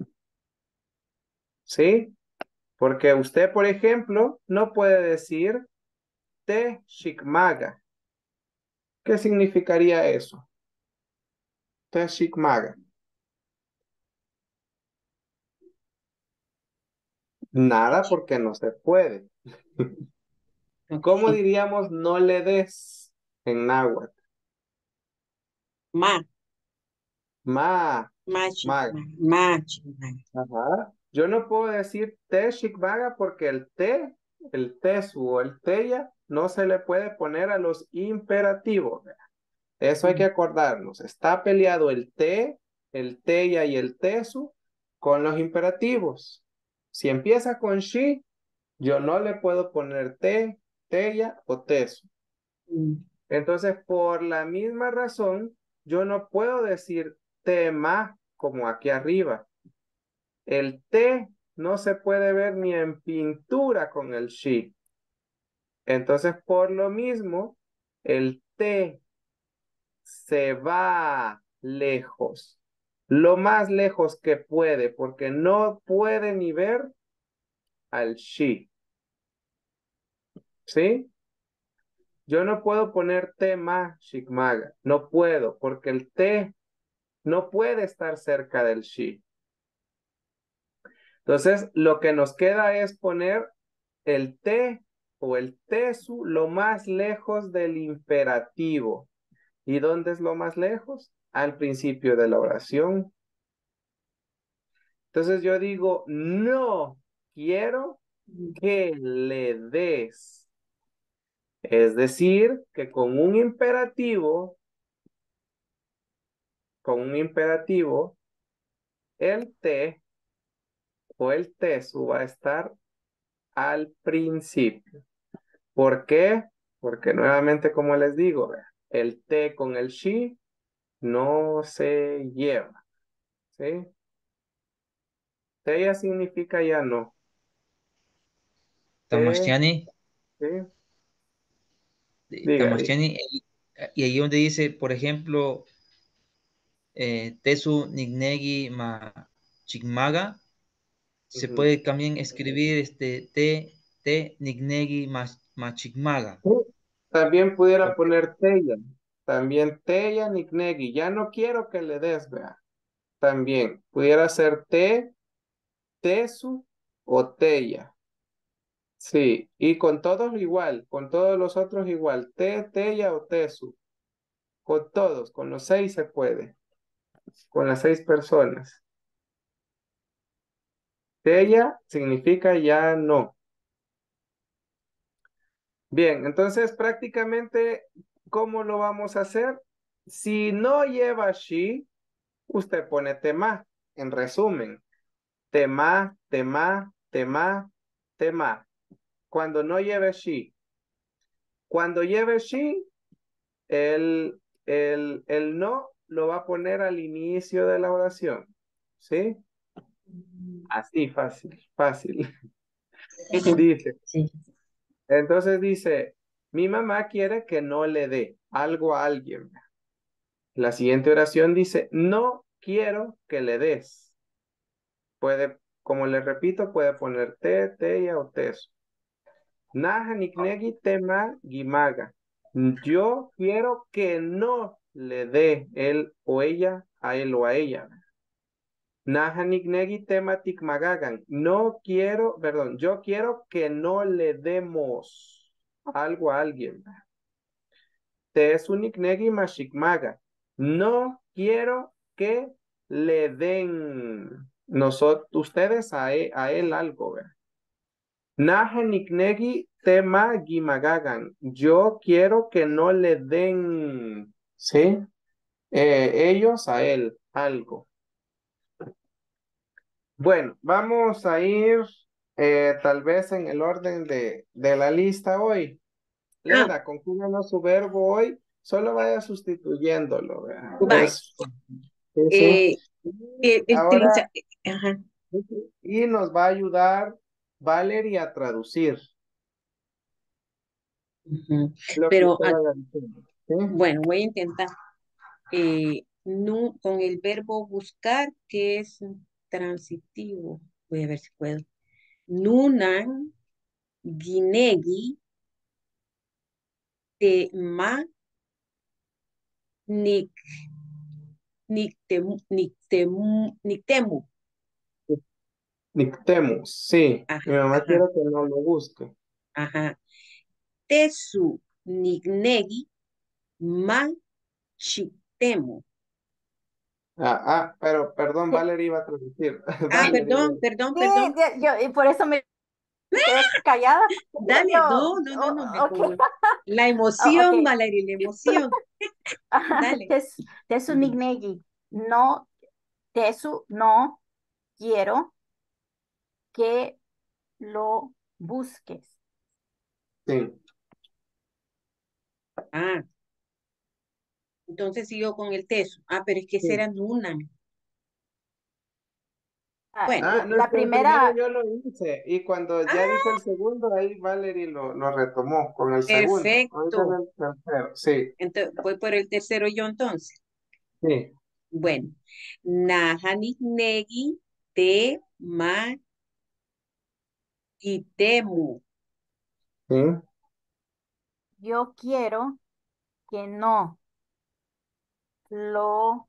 ¿Sí? Porque usted, por ejemplo, no puede decir te shikmaga. ¿Qué significaría eso? Te shikmaga. Nada porque no se puede. ¿Cómo diríamos no le des en náhuatl? Ma. ma, Machigmaga. maga. Machigmaga. Ajá. Yo no puedo decir te shikmaga porque el tesu o el teya no se le puede poner a los imperativos. ¿Verdad? Eso hay que acordarnos. Está peleado el te, el teya y el tesu con los imperativos. Si empieza con shi, yo no le puedo poner te, teya o tesu. Entonces, por la misma razón, yo no puedo decir tema como aquí arriba. El te no se puede ver ni en pintura con el shi. Entonces, por lo mismo, el te se va lejos, lo más lejos que puede, porque no puede ni ver al shi. ¿Sí? Yo no puedo poner te ma shikmaga, no puedo, porque el te no puede estar cerca del shi. Entonces, lo que nos queda es poner el te o el tesu lo más lejos del imperativo. ¿Y dónde es lo más lejos? Al principio de la oración. Entonces yo digo, no quiero que le des. Es decir, que con un imperativo, el te o el tesu va a estar al principio. ¿Por qué? Porque nuevamente, como les digo, el te con el shi no se lleva. ¿Sí? Te ya significa ya no. Te, Tamastiani, ¿sí? Diga, diga. Tamastiani, y ahí donde dice, por ejemplo, Tesu Nignegi Ma Chigmaga, se Ujú. puede también escribir te Nignegi Ma Chigmaga. Sí. También pudiera poner teya. También teya nignegi. Ya no quiero que le des, vea. También pudiera ser te, tesu o teya. Sí, y con todos igual, con todos los otros igual. Te, teya o tesu. Con todos, con los 6 se puede. Con las 6 personas. Teya significa ya no. Bien, entonces prácticamente, ¿cómo lo vamos a hacer? Si no lleva she, usted pone tema. En resumen, tema, tema, tema, tema. Cuando no lleve she. Cuando lleve she, el no lo va a poner al inicio de la oración. ¿Sí? Así, fácil, fácil. Dice. Sí. Entonces dice, mi mamá quiere que no le dé algo a alguien. La siguiente oración dice, no quiero que le des. Puede, como le repito, puede poner te, teya o teso. Naja niknegi tema gimaga. Yo quiero que no le dé él o ella a él o a ella. Naja niknegi tema tikmagagan. No quiero, perdón, yo quiero que no le demos algo a alguien. Te es un niknegi mashikmaga. No quiero que le den ustedes a él algo. ¿Verdad? Naja niknegi tema gimagagan. Yo quiero que no le den, ¿sí? Ellos a él algo. Bueno, vamos a ir tal vez en el orden de la lista hoy. Leda, concluya su verbo hoy, solo vaya sustituyéndolo. ¿Verdad? Bye. Sí, sí. Ahora, ajá. y nos va a ayudar Valeria a traducir Ujú. lo que Pero usted vaya diciendo. ¿Sí? bueno, voy a intentar. Con el verbo buscar, que es transitivo. Voy a ver si puedo. Nunan, ginegi, te ma, nik, niktemu. Nictemus, sí. Ajá, Mi mamá ajá, quiere que no lo busque. ajá. Tesu, nignegi, ma, chiktemu. Pero perdón, Sí, Valerie iba a traducir. Ah, Dale, dile. perdón. y por eso me quedé callada. Dale, Yo, no, ok, la ok. emoción, Valeria, la emoción. Dale. Tesu nignegi. No, Tesu, no quiero que lo busques. Sí. Ah, entonces sigo con el teso. Ah, pero es que ese Sí. era Nuna. Bueno, No, es La que el primero primera, yo lo hice y cuando ya dijo el segundo, ahí Valerie lo retomó con el segundo. Ahorita en perfecto. el tercero, sí, Entonces, voy por el tercero yo entonces. sí, Bueno, Nahaniknegi te ma itemu. sí. yo quiero que no lo,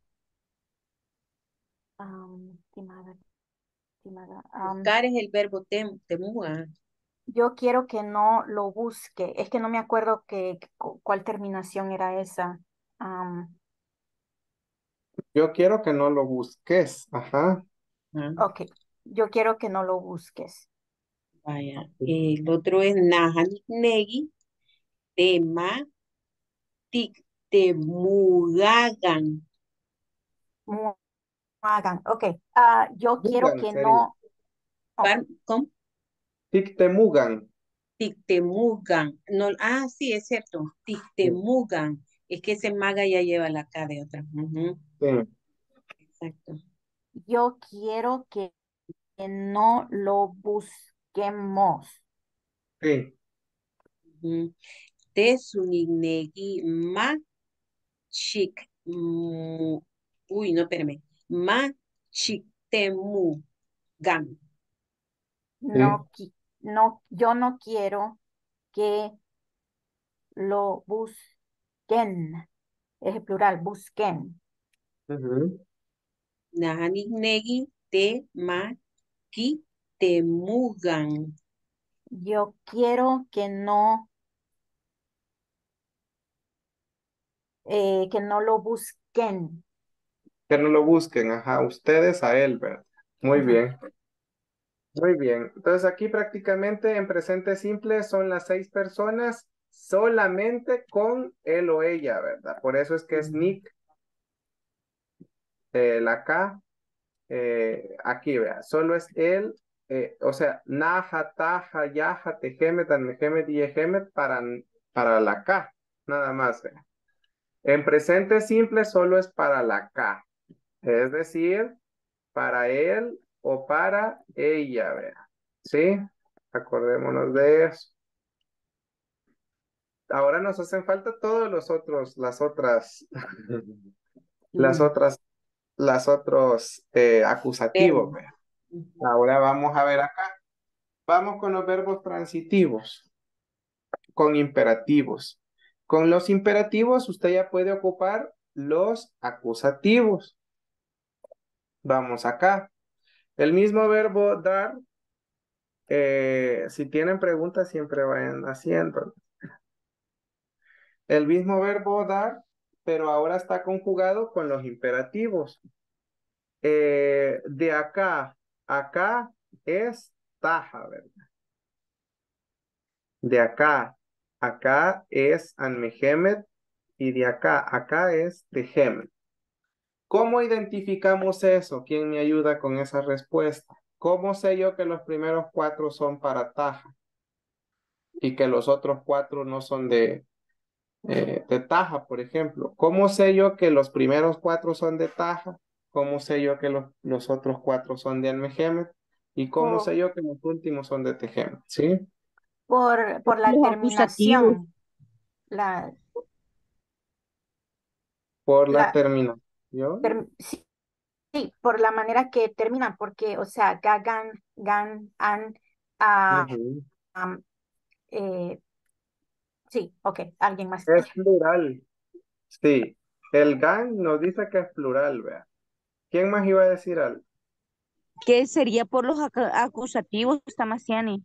timada, Buscar es el verbo temua. yo quiero que no lo busque. Es que no me acuerdo cuál terminación era esa. Am, Yo quiero que no lo busques. Ajá. Ah, ok, yo quiero que no lo busques. vaya. El otro es Nahaniknegi te ma temugagan. Hagan, ok. Yo quiero Mugan que sería. no, ok, ¿Cómo? Tictemugan. Tictemugan. No, sí, es cierto. Sí, Tictemugan. Es que ese maga ya lleva la K de otra. Ujú, sí, exacto. yo quiero que no lo busquemos. sí. Ujú. Tesunignegi ma chik. Uy, no, espérame. Ma chiktemugan. Sí. No, yo no quiero que lo busquen. Es el plural, busquen. Ujú. Nahanignegi te ma temugan. Yo quiero que no lo busquen. Que no lo busquen. Ajá. Ustedes a él, ¿verdad? Muy Ajá. bien. Muy bien. Entonces aquí prácticamente en presente simple son las 6 personas solamente con él o ella, ¿verdad? Por eso es que es Nick, la K, aquí, vea, solo es él, o sea, Naja, Taja, Yaja, Tejemet, Anmejemet y Ejemet para la K, nada más, vea. En presente simple solo es para la K, es decir, para él o para ella, vea. ¿Sí? Acordémonos de eso. Ahora nos hacen falta todos los otros, las Mm, otras, las otros acusativos, verbo. vea. Ahora vamos a ver acá. Vamos con los verbos transitivos, con imperativos. Con los imperativos usted ya puede ocupar los acusativos. Vamos acá. El mismo verbo dar, si tienen preguntas siempre vayan haciendo. El mismo verbo dar, pero ahora está conjugado con los imperativos. De acá es taja, ¿verdad? De acá es anmejemet y de acá es tejemet. ¿Cómo identificamos eso? ¿Quién me ayuda con esa respuesta? ¿Cómo sé yo que los primeros 4 son para taja y que los otros 4 no son de taja, por ejemplo? ¿Cómo sé yo que los primeros 4 son de taja? ¿Cómo sé yo que los otros 4 son de anmejemet? ¿Y cómo sé Por, yo que los últimos son de tejemet? ¿Sí? por la Los acusativos. terminación. La, Por la la, terminación. sí, sí, por la manera que terminan, porque, o sea, gagan, gan, an, ah, Ujú. am, eh, sí, ok, alguien más. Es plural. Sí. El gan nos dice que es plural, vea. ¿Quién más iba a decir algo? ¿Qué sería por los acusativos, Tamasiani?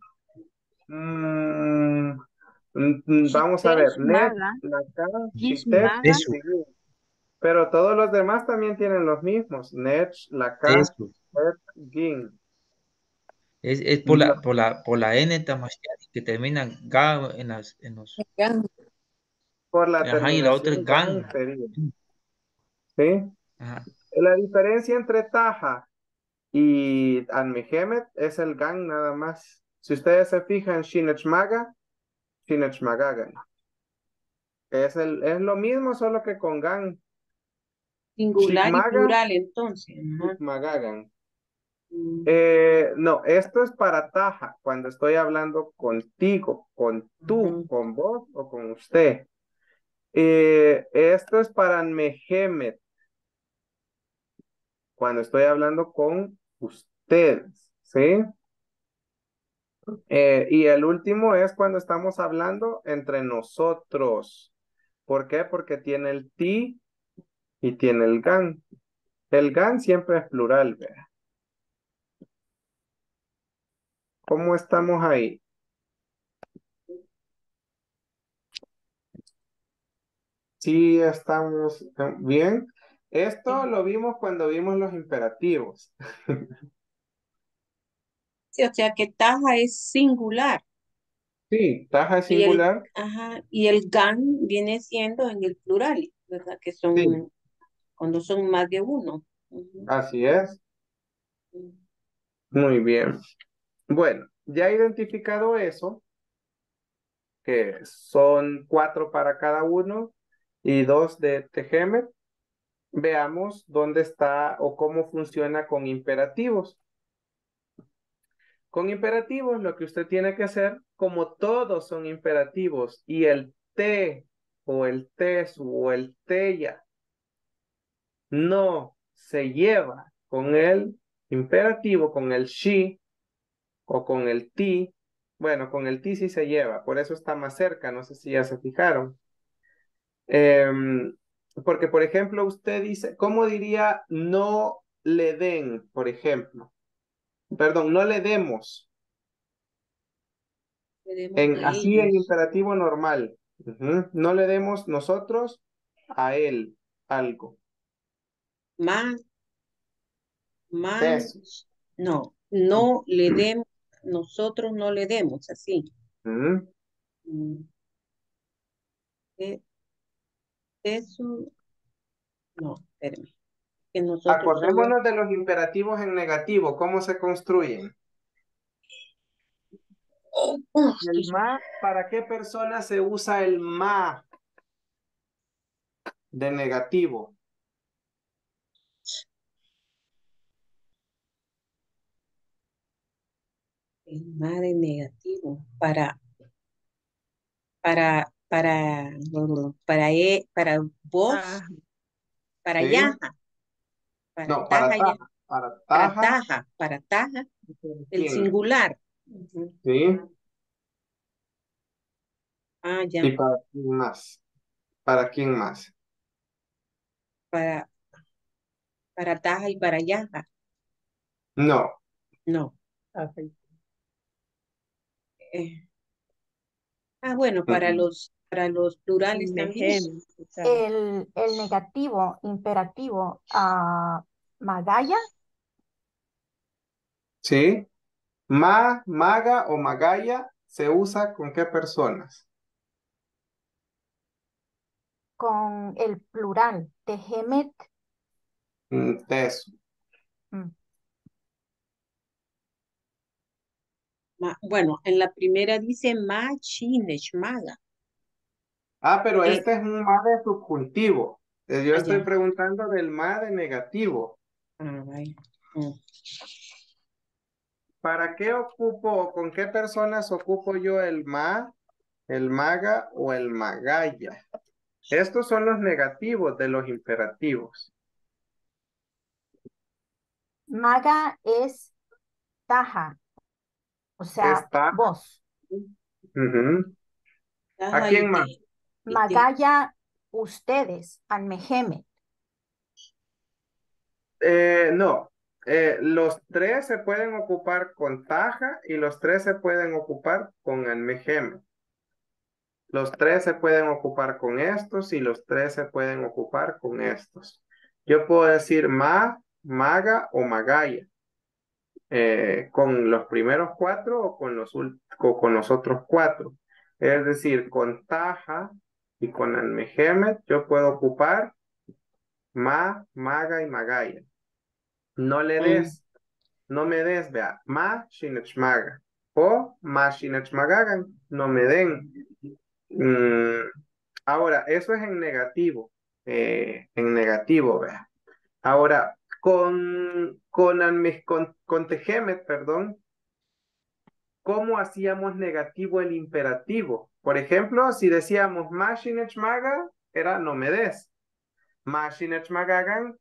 Vamos a ver. Net, Chitesmaga, Naka, Shitet, Gismaga, Sigud. Pero todos los demás también tienen los mismos. Nech, Laka, Eso. Et, Gin. Es Y lo- por la N Tamashtiani que termina en ga en los. por la Ajá, y la otra terminación es GAN gan. sería. ¿Sí? Ajá. La diferencia entre Taja y Anmehemet es el GAN nada más. Si ustedes se fijan, Shinechmaga, Shinechmagagan. Es lo mismo, solo que con GAN. Singular y Shigmaga, plural, entonces. Ajá. Shigmagagan. Mm, No, esto es para Taja, cuando estoy hablando contigo, con tú, ajá. con vos o con usted. Esto es para Anmehemet, cuando estoy hablando con ustedes, ¿sí? Y el último es cuando estamos hablando entre nosotros. ¿Por qué? Porque tiene el ti y tiene el gan. El gan siempre es plural, ¿verdad? ¿Cómo estamos ahí? Sí, estamos bien. Esto lo vimos cuando vimos los imperativos. Sí, o sea que taja es singular Sí, taja es y singular. y el gan viene siendo en el plural, ¿verdad? Que Sí, son cuando son más de uno. Ujú. así es. Muy bien. Bueno, ya identificado eso, que son 4 para cada uno y 2 de Tejemet, veamos dónde está o cómo funciona con imperativos. Con imperativos, lo que usted tiene que hacer, como todos son imperativos y el te o el tesu o el teya no se lleva con el imperativo, con el she o con el ti, bueno, con el ti sí se lleva, por eso está más cerca, no sé si ya se fijaron. Em, Porque, por ejemplo, usted dice, ¿cómo diría no le den, por ejemplo? Perdón, no le demos, Tenemos a así en ellos. imperativo normal. Ujú. No le demos nosotros a él algo. Más, Eso. no, no le demos, nosotros no le demos, así. Ujú. Mm, e- Eso, no, espérame, que nosotros solo, Acordémonos de los imperativos en negativo, ¿cómo se construyen? El excuse me. ma, ¿para qué persona se usa el ma de negativo? El más de negativo, para vos, Ah, para ¿Sí? yaja, para No, para taja, ya, taja. Para taja, para taja, el ¿quién? singular. Ujú. ¿Sí? Ah, ¿Y ya, para quién más? ¿Para quién más? para, para taja y para yaja. No. No. Aceite. eh, bueno, Mm. para los plurales también. Mehem, usar. El negativo imperativo Magaya ¿Sí? Ma, maga o magaya se usa con qué personas? con el plural Tehemet. Eso. mm, Bueno, en la primera dice ma, chinesh, maga. Ah, pero Eh, este es un ma de subjuntivo. Yo estoy allá. preguntando del ma de negativo. Vaya. Mm. ¿Para qué ocupo o con qué personas ocupo yo el ma, el maga o el magaya? Estos son los negativos de los imperativos. Maga es Taja, o sea, Está. vos. Ujú. ¿A Taja quién más? y te. Magaya, ustedes, Anmehemet. No. Los tres se pueden ocupar con taja y los tres se pueden ocupar con almejeme. Los tres se pueden ocupar con estos y los tres se pueden ocupar con estos. Yo puedo decir ma, maga o magaya. Con los primeros cuatro o con los otros cuatro. Es decir, con taja y con almejemet yo puedo ocupar ma, maga y magaya. No le des, no me des, vea, ma, shinechmaga. O ma, shinechmagagan, no me den. Mm, ahora, eso es en negativo, vea. Ahora, con tejemet, perdón, ¿cómo hacíamos negativo el imperativo? Por ejemplo, si decíamos Mashinech Maga, era no me des. Mashinech Magagan,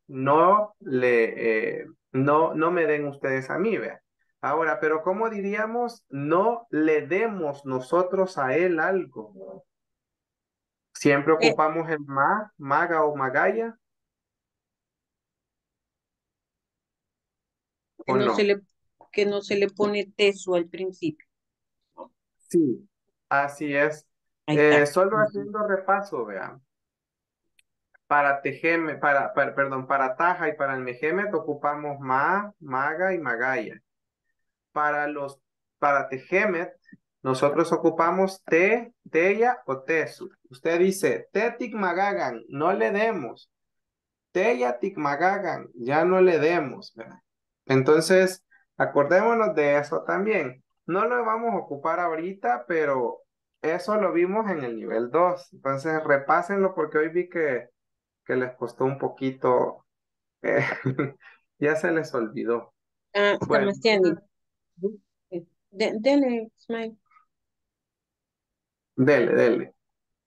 no me den ustedes a mí, vea. Ahora, pero ¿cómo diríamos no le demos nosotros a él algo? Siempre ocupamos el maga o magaya, Que ¿o no se no? le, que no se le pone teso al principio. Sí, así es. Ahí está. Solo haciendo repaso, vean. Para tejeme, perdón, para taja y para el mejemet ocupamos ma, maga y magaya. Para tejemet, nosotros ocupamos te, teya o tesu. Usted dice, tetik magagan, no le demos. Teya tik magagan, ya no le demos, ¿verdad? Entonces, acordémonos de eso también. No lo vamos a ocupar ahorita, pero eso lo vimos en el nivel 2. Entonces, repásenlo porque hoy vi que les costó un poquito, eh, ya se les olvidó. Bueno, Sebastián, dele, Ismael. dele.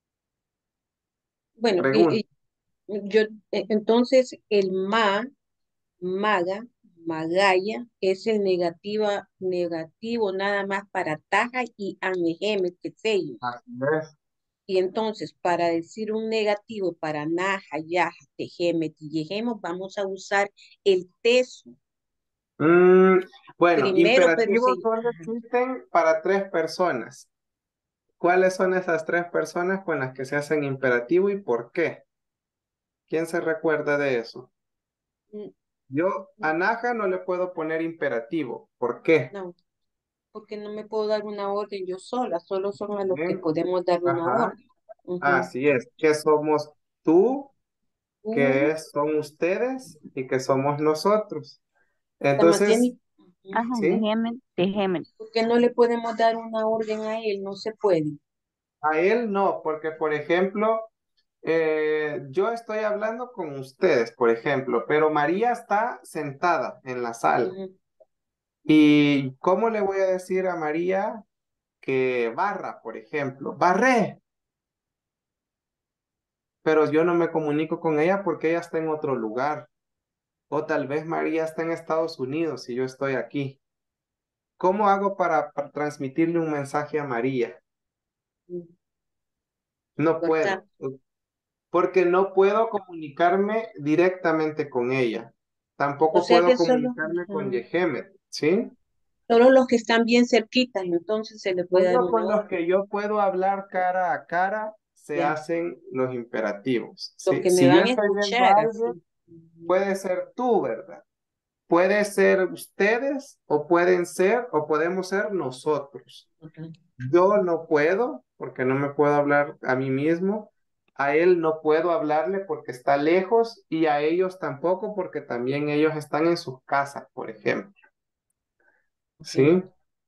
Bueno, Pregunta. entonces el maga, magaya, es el negativo nada más para taja y anegeme, que sellos. Así es. Y entonces, para decir un negativo para naja, yaja, tejemet y yejemos, vamos a usar el teso. Bueno, Primero, pero imperativos solo existen para 3 personas. ¿Cuáles son esas 3 personas con las que se hacen imperativo y por qué? ¿Quién se recuerda de eso? Yo a Naja no le puedo poner imperativo. ¿Por qué? no, porque no me puedo dar una orden yo sola, solo son a los que Bien. podemos dar una Ajá. orden. Ujú. Así es. Que somos tú, Tú, son ustedes y que somos nosotros. Entonces, Tamatiani, Ajá, ¿sí? déjeme. porque no le podemos dar una orden a él, no se puede. A él no, porque por ejemplo, yo estoy hablando con ustedes, por ejemplo, pero María está sentada en la sala. Ujú. ¿Y cómo le voy a decir a María que barra, por ejemplo? Barré. Pero yo no me comunico con ella porque ella está en otro lugar. O tal vez María está en Estados Unidos y yo estoy aquí. ¿Cómo hago para transmitirle un mensaje a María? No WhatsApp. puedo, porque no puedo comunicarme directamente con ella. O Tampoco sea puedo que solo, comunicarme con ujú, Yehemet, ¿sí? solo los que están bien cerquitas, entonces se le puede dar Solo una con los orden. que yo puedo hablar cara a cara se Ya. hacen los imperativos. Los ¿Sí? que me Si yo van a estoy viendo a escuchar alguien, así. puede ser tú, ¿verdad? Puede ser ustedes o pueden ser o podemos ser nosotros. Ujú. Yo no puedo porque no me puedo hablar a mí mismo. A él no puedo hablarle porque está lejos y a ellos tampoco porque también ellos están en sus casas, por ejemplo. ¿Sí?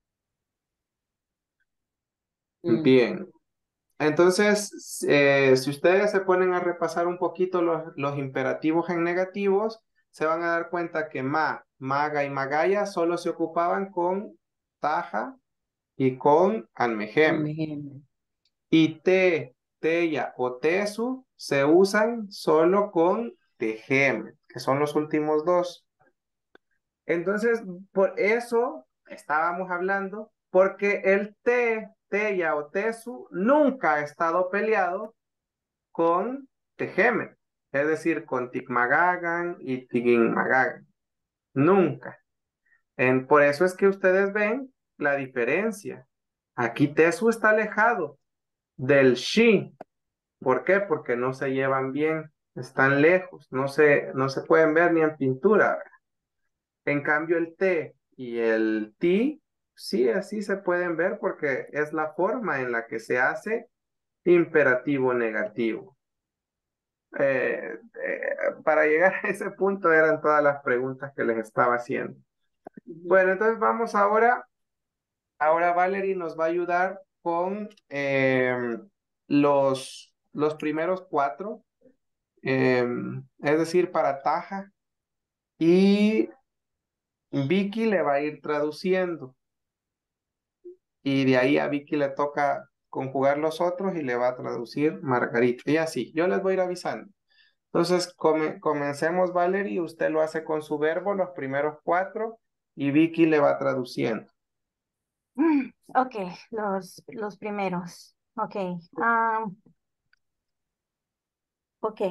Mm. Bien. Entonces, si ustedes se ponen a repasar un poquito los imperativos en negativos, se van a dar cuenta que ma, maga y magaya solo se ocupaban con taja y con almejem. Y te, teya o tesu se usan solo con tejem, que son los últimos dos. Entonces, por eso estábamos hablando, porque el te, teya o tesu nunca ha estado peleado con tejemet, es decir, con tikmagagan y tiginmagagan. Nunca. Por eso es que ustedes ven la diferencia. Aquí tesu está alejado del she. ¿Por qué? Porque no se llevan bien, están lejos, no se pueden ver ni en pintura, ¿verdad? En cambio el te y el ti, sí, así se pueden ver porque es la forma en la que se hace imperativo negativo. Para llegar a ese punto eran todas las preguntas que les estaba haciendo. Bueno, entonces vamos ahora Valerie nos va a ayudar con los primeros cuatro, es decir, para Taja, y Vicky le va a ir traduciendo, y de ahí a Vicky le toca conjugar los otros y le va a traducir Margarita, y así, yo les voy a ir avisando. Entonces, comencemos, Valerie, usted lo hace con su verbo, los primeros cuatro, y Vicky le va traduciendo. Ok, los primeros. Ok. Ok.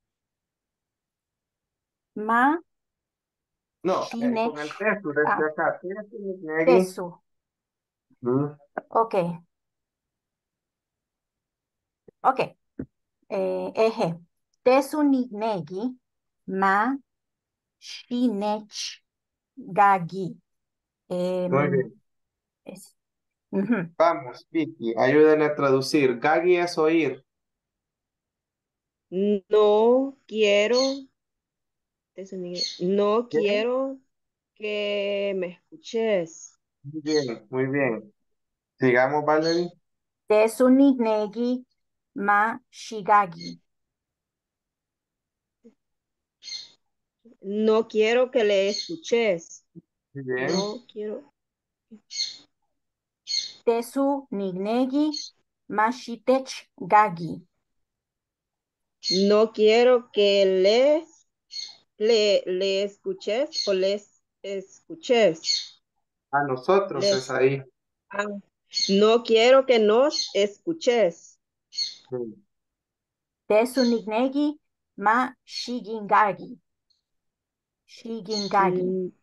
Ma, No, shinech, con el texto desde acá. Negi. tesu. Mm, Ok. Ok. Eje. Tesu nignegi, ma, shinech, gagi. Muy bien. Ujú. Vamos, Vicky, ayúdenle a traducir. Gagi es oír. No quiero, no Bien, quiero que me escuches. muy bien, muy bien. Sigamos, Valerie. Tesu nignegi, ma, shigagi. No quiero que le escuches. Muy bien. No quiero. Tesu nignegi, ma, shitech, gagi. No quiero que le escuches o les escuches. A nosotros es ahí. Ah, no quiero que nos escuches. Sí. Tesu nignegi, ma, shigingagi. Shigingagi.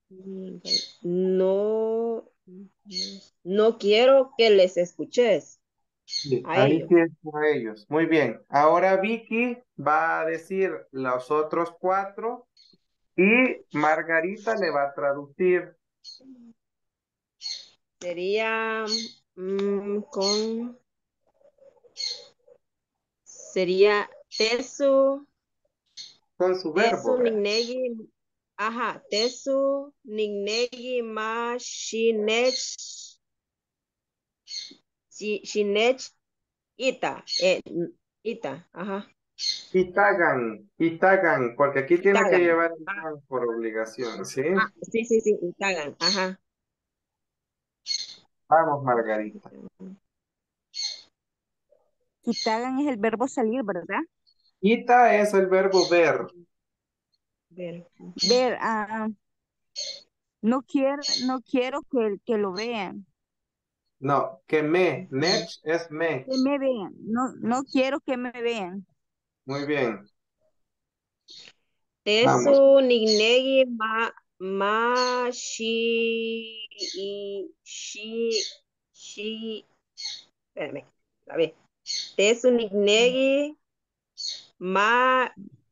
No, no quiero que les escuches Sí, a ahí ellos. sí es por ellos. Muy bien. Ahora Vicky va a decir los otros cuatro y Margarita le va a traducir. Sería sería tesu, Con su verbo, ¿verdad? nignegi, ajá, tesu, nignegi, ma, shinech, shinech, ita, ita, ajá, Itagan, porque aquí tiene que itagan. llevar el tan por obligación, ¿sí? Sí, sí, sí, itagan, ajá. Vamos, Margarita. Quitagan es el verbo salir, ¿verdad? Ita es el verbo ver. Ver. Ver, no quiero que lo vean. No, nech es me. Que me vean. No quiero que me vean. Muy bien, Tesu, vamos. nignegi, ma, espérame, a ver. Tesu, nignegi, ma,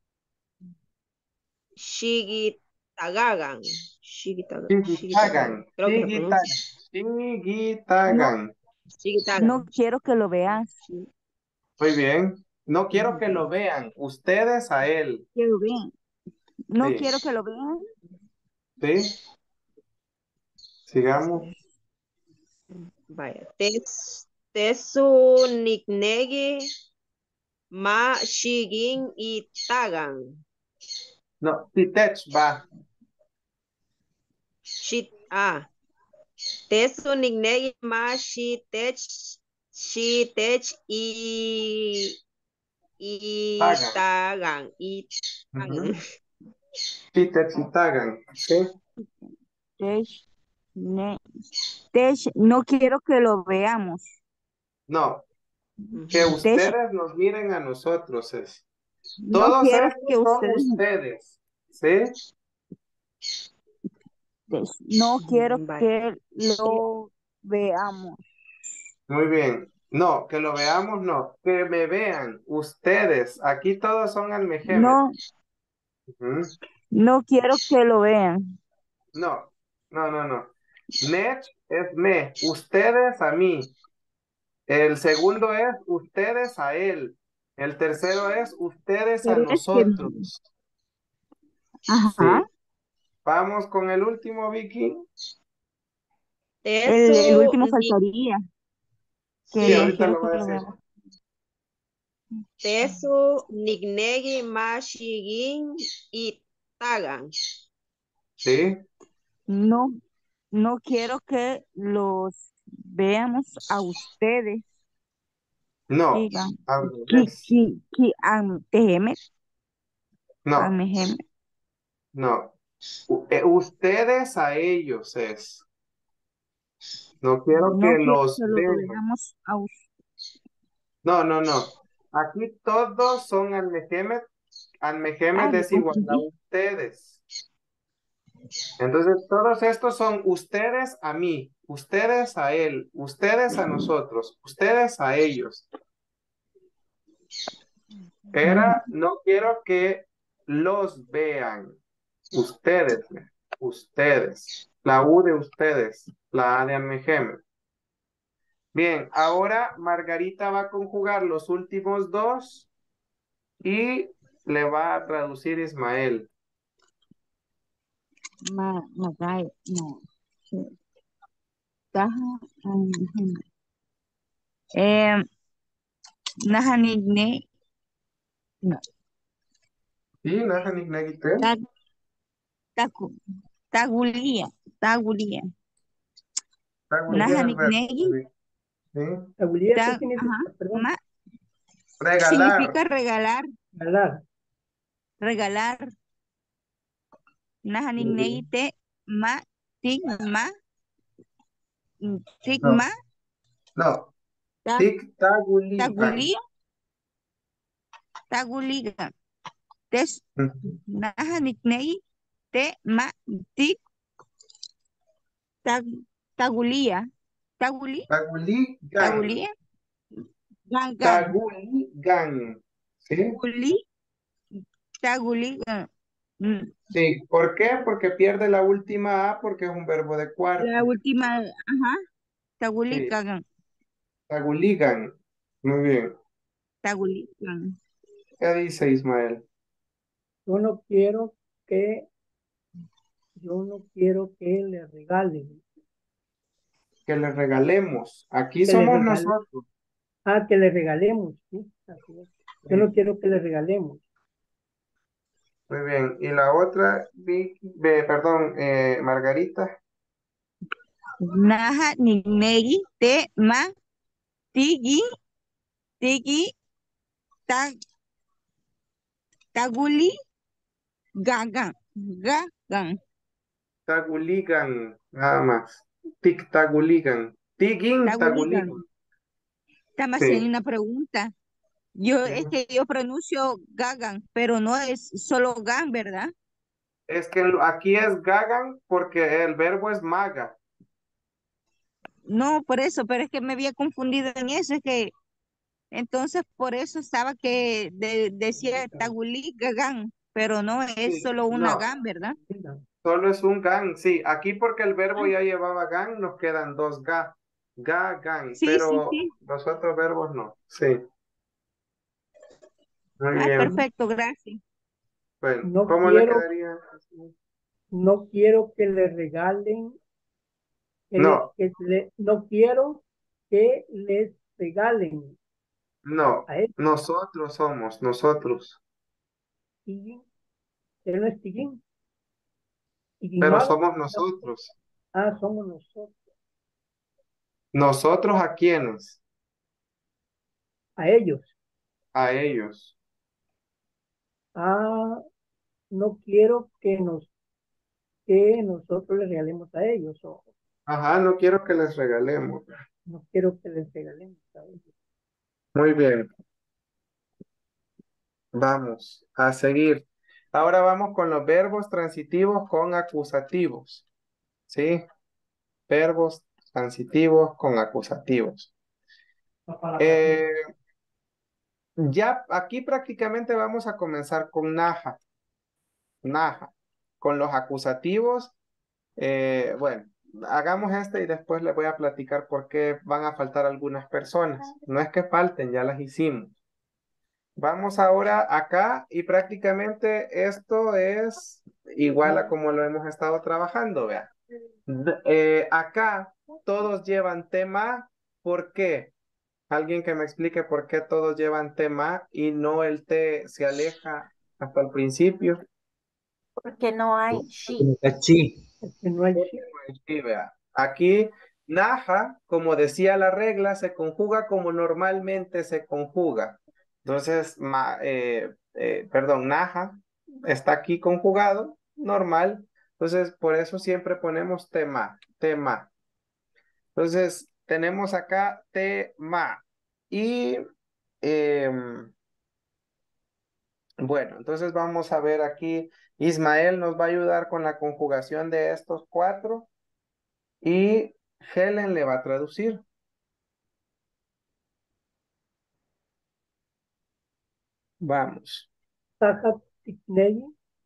shigitagagan. Shigitagan. Shigitagan, Creo que se pronuncia. Shigitagan. No Shigitagan. quiero que lo veas. Muy bien. No quiero que lo vean. Ustedes a él. Que lo vean. No Sí, quiero que lo vean. sí. Sigamos. Vaya. Tesu, nignegi, ma, shigin, itagan. No, titech va. Tesu nignegi ma shitech Tagan. itagan. Ujú. Titech y tagan. Sí. No quiero que lo veamos. No, que Tesh, ustedes nos miren a nosotros es. no Todos quiero que estos son ustedes, ustedes. ¿Sí? no quiero Vale. que lo veamos. Muy bien. No, que lo veamos, no. Que me vean. Ustedes. Aquí todos son almejemes. No, Ujú. no quiero que lo vean. No, no. Mech es me. Ustedes a mí. El segundo es ustedes a él. El tercero es ustedes a Pero es que, nosotros. ajá, Sí. Vamos con el último, Vicky. el Tesu, último ni, faltaría, Sí, que ahorita quiero lo que voy a lo decir. veamos. tesu, nignegi, mashigin y tagan. Sí. No, no quiero que los veamos a ustedes. No. Digan, Al ki, revés. ki, ki, am, No. am, No. Ustedes a ellos es. No quiero que no quiero los que lo vean. veamos a ustedes. No. Aquí todos son almejemes. Almejemes Ah, ya desigual a confundí. ustedes. Entonces, todos estos son ustedes a mí, ustedes a él, ustedes a nosotros, ustedes a ellos. Ujú. No quiero que los vean. Ustedes, ustedes. La U de ustedes, la A de almejeme. Bien, ahora Margarita va a conjugar los últimos dos y le va a traducir Ismael. Magai, no. Taja, eh, Nahanigne, no. ¿Sí? ¿Naja Nignagite? Ta- taku, tagulia, tagulia. ¿Qué es el verbo? Nahanignegi, ¿Sí? ¿Taburía qué significa? ajá, Perdón. Regalar. significa regalar, Galar. regalar. Muy Nahanignegi bien. te ma, tigma, No, tigma, no. ta- Tic-tac-uligan. tagulia, taguliga. Tes, Ujú. nahanignegi te ma, tig, tag, tagulia, taguli, Taguligan. tagulia, gang, gang. Taguligan. ¿Sí? Guli, taguli, Sí. ¿Por qué? Porque pierde la última A porque es un verbo de la cuarto. última, ajá, taguli, Sí. kagan, Taguligan. Muy bien. taguli, kagan. ¿Qué dice Ismael? Yo no quiero que, yo no quiero que le regalen. Que le regalemos. Aquí Que le somos regale, nosotros. que le regalemos, sí, así es. Yo no Sí. quiero que le regalemos. Muy bien. Y la otra, perdón, Margarita. Naha, nignegi, te, ma, tigi, tigi, tag, taguli, gagan, gagan, Taguligan. Nada más. Tic-taguligan. Tigin taguligan. taguligan. Estamos haciendo Sí. una pregunta. Yo, Sí. es que yo pronuncio gagan, pero no es solo gan, ¿verdad? Es que aquí es gagan porque el verbo es maga. No, por eso, pero es que me había confundido en eso, es que entonces por eso estaba que decía Tagulí Gagán, pero no es Sí, solo una no, GAN, ¿verdad? solo es un gan. Sí, aquí porque el verbo ya llevaba gan, nos quedan dos ga. Ga, gan, Sí, sí, pero sí. los otros verbos no. Sí, muy Ah, bien. perfecto, gracias. Bueno, No ¿cómo le quiero, quedaría? no quiero que le regalen, No, no quiero que les regalen no, a él. nosotros somos, nosotros. Tiguín, él no es Tiguín. Pero Tiguimaga, somos nosotros. somos nosotros. ¿Nosotros a quiénes? A ellos. A ellos. Ah, no quiero que nosotros les regalemos a ellos, o Ajá, no quiero que les regalemos. no quiero que les regalemos a ellos. Muy bien, vamos a seguir. Ahora vamos con los verbos transitivos con acusativos. ¿Sí? Verbos transitivos con acusativos. Eh, ya aquí prácticamente vamos a comenzar con naja, naja, con los acusativos. Bueno, hagamos este y después les voy a platicar por qué van a faltar algunas personas. No es que falten, ya las hicimos. Vamos ahora acá y prácticamente esto es igual a como lo hemos estado trabajando, vea. Acá todos llevan tema, ¿por qué? Alguien que me explique por qué todos llevan tema y no el T se aleja hasta el principio. Porque no hay she. Sí. Que no hay sí. Sí, vea. Aquí, naja, como decía la regla, se conjuga como normalmente se conjuga. Entonces, perdón, naja está aquí conjugado, normal. Entonces, por eso siempre ponemos tema, tema. Entonces, tenemos acá tema. Y bueno, entonces vamos a ver aquí. Ismael nos va a ayudar con la conjugación de estos cuatro. Y Helen le va a traducir. Vamos. Taja tiknei,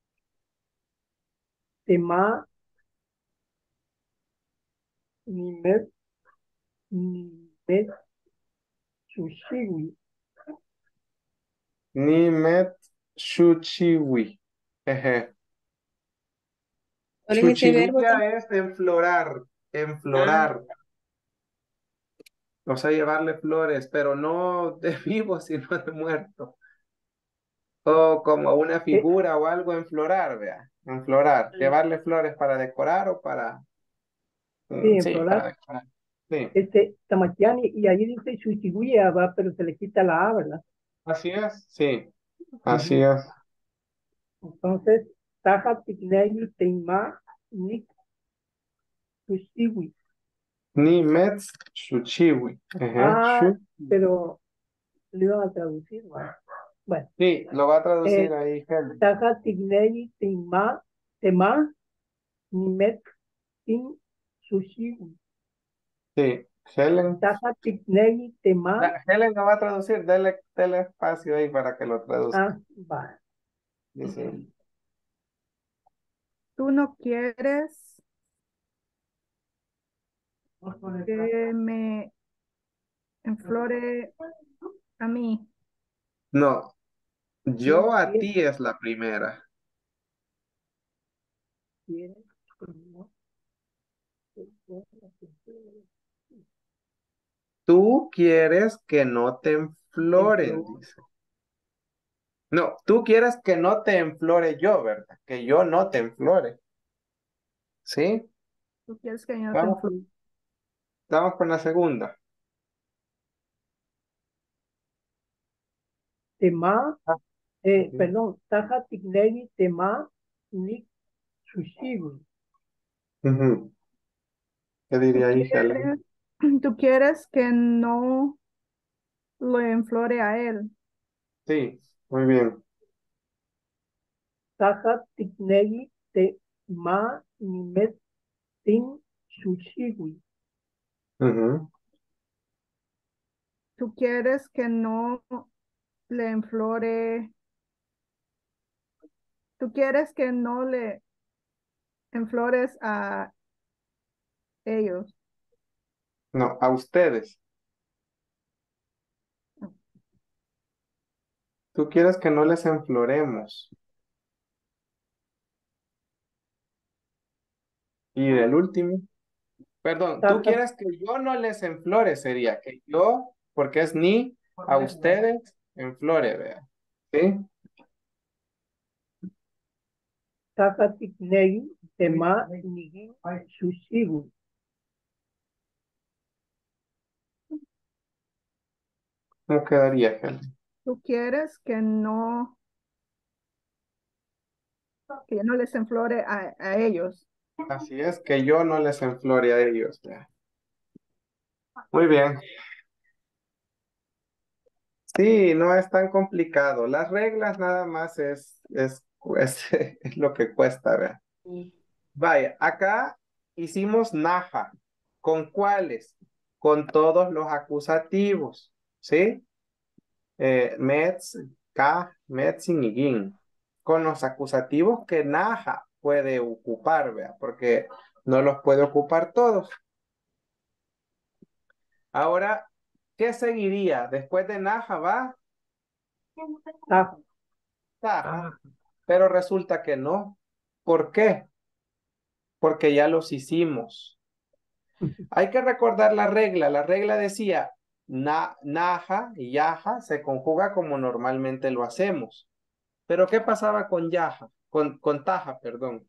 tema, nimet, nimet, sushiwi. Nimet Shuchiwi. Jeje. ¿Cuál es ese verbo? Shuchiwilla es enflorar, Ah, enflorar. O sea, llevarle flores, pero no de vivo, sino de muerto. O como una figura o algo enflorar, vea. Enflorar. Llevarle flores para decorar o para... Sí, en Sí, plural. para decorar. Sí. Tamatiani, y ahí dice sushiguya, va, pero se le quita la A, ¿verdad? Así es. Sí. Así Ujú. es. Entonces, taja tiknei, tema, nik, sushiwi. Nimet Shuchiwi. Jeje. Ah, pero lo iban a traducir, ¿va? Bueno, Sí, lo va a traducir eh, ahí, Helen. taja tiknei, tema, nimet, tin, sushiwi. Sí, Helen. Taja tiknei, tema, Helen lo va a traducir. Dele espacio ahí para que lo traduzca. va. Dice, Tú no quieres que me enflore a mí. no, Tú yo no a ti es la primera. quieres que no Tú quieres que no te enfloren, ejemplo, dice. No, tú quieres que no te enflore yo, ¿verdad? Que yo no te enflore. ¿Sí? Tú quieres que yo no te Vamos, enflore. vamos con la segunda. tema, Ah, ok. perdón, taja tiknei, tema, nik, sushiwi. Ujú. ¿Qué Tú diría ahí, Helen? quieres, tú quieres que no lo enflore a él. Sí, muy bien. Taja tiknei, tema, nimet, tin, sushiwi. Ujú. Tú quieres que no le enflore. Tú quieres que no le enflores a ellos. No, a ustedes. Tú quieres que no les enfloremos. Y del último. Perdón, tú Taja, quieres que yo no les enflore, sería que yo, porque es ni a ustedes enflore, vea. ¿Sí? taja tiknei, tema, nik, sushiwi. ¿Cómo quedaría, Helen? Tú quieres que no les enflore a ellos. Así es, que yo no les enflore a ellos, vea. Muy bien. Sí, no es tan complicado. Las reglas nada más es lo que cuesta, vea. Vaya, acá hicimos naja. ¿Con cuáles? con todos los acusativos, ¿sí? Mets, ka, metsin y gin. Con los acusativos que Naja puede ocupar, vea, porque no los puede ocupar todos. Ahora, ¿qué seguiría? Después de Naja va Taja. Taja, pero resulta que no. ¿Por qué? Porque ya los hicimos. Hay que recordar la regla. La regla decía, naja y yaja se conjuga como normalmente lo hacemos. Pero ¿qué pasaba con yaja? Con taja, perdón.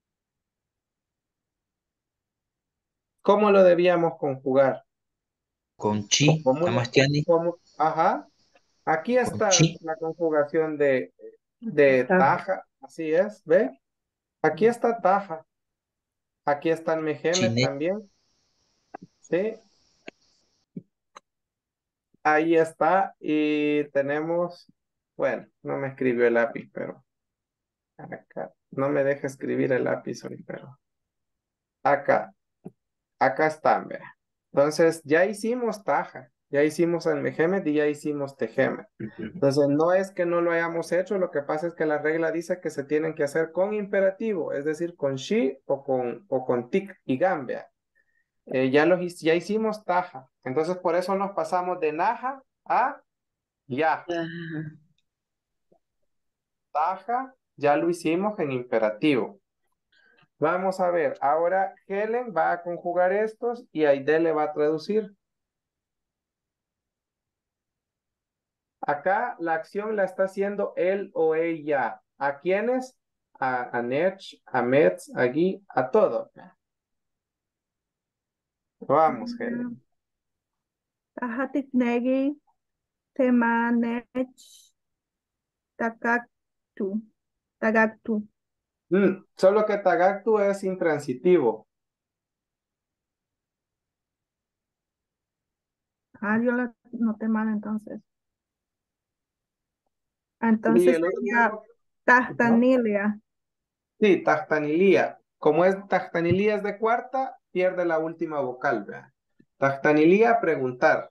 ¿Cómo lo debíamos conjugar? Con chi, ¿Cómo Tamastiani, Ajá. Aquí con está chi, la conjugación de Taja. taja. Así es, ¿ve? Aquí está taja. Aquí está el mejemet chinet, también. ¿Sí? Ahí está. Y tenemos, bueno, no me escribió el lápiz, pero acá. No me deja escribir el lápiz hoy, pero acá. Acá están, vea. Entonces, ya hicimos taja, ya hicimos el mejemet y ya hicimos tejemet. Entonces, no es que no lo hayamos hecho, lo que pasa es que la regla dice que se tienen que hacer con imperativo, es decir, con shi o con tik y gam, vea. Ya hicimos taja, entonces por eso nos pasamos de naja a ya. Ajá. Taja, ya lo hicimos en imperativo. Vamos a ver, ahora Helen va a conjugar estos y Aide le va a traducir. Acá la acción la está haciendo él o ella. ¿A quiénes? A Nech, a Metz, a Guy, a todo. Vamos, Helen. Taja tiknegi temanech takaktu. Tagaktu. Solo que Tagactu es intransitivo. Yo la noté mal entonces. Y Entonces el otro sería verbo, ajá. Tahtanilia. Sí, Tajtanilía. Como es Tajtanilía es de cuarta, pierde la última vocal, vea. Tajtanilía, preguntar.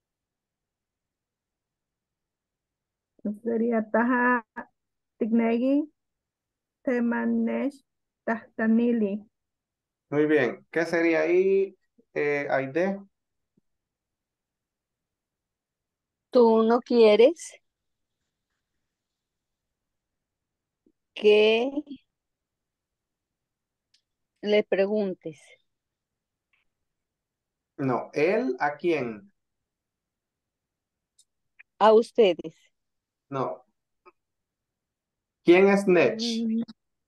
Entonces sería Taja tiknegi temanech tahtanili. Muy bien. ¿Qué sería ahí, Aide? Tú no quieres que le preguntes No, ¿él a quién? a ustedes. No. ¿Quién es Nech? Mm,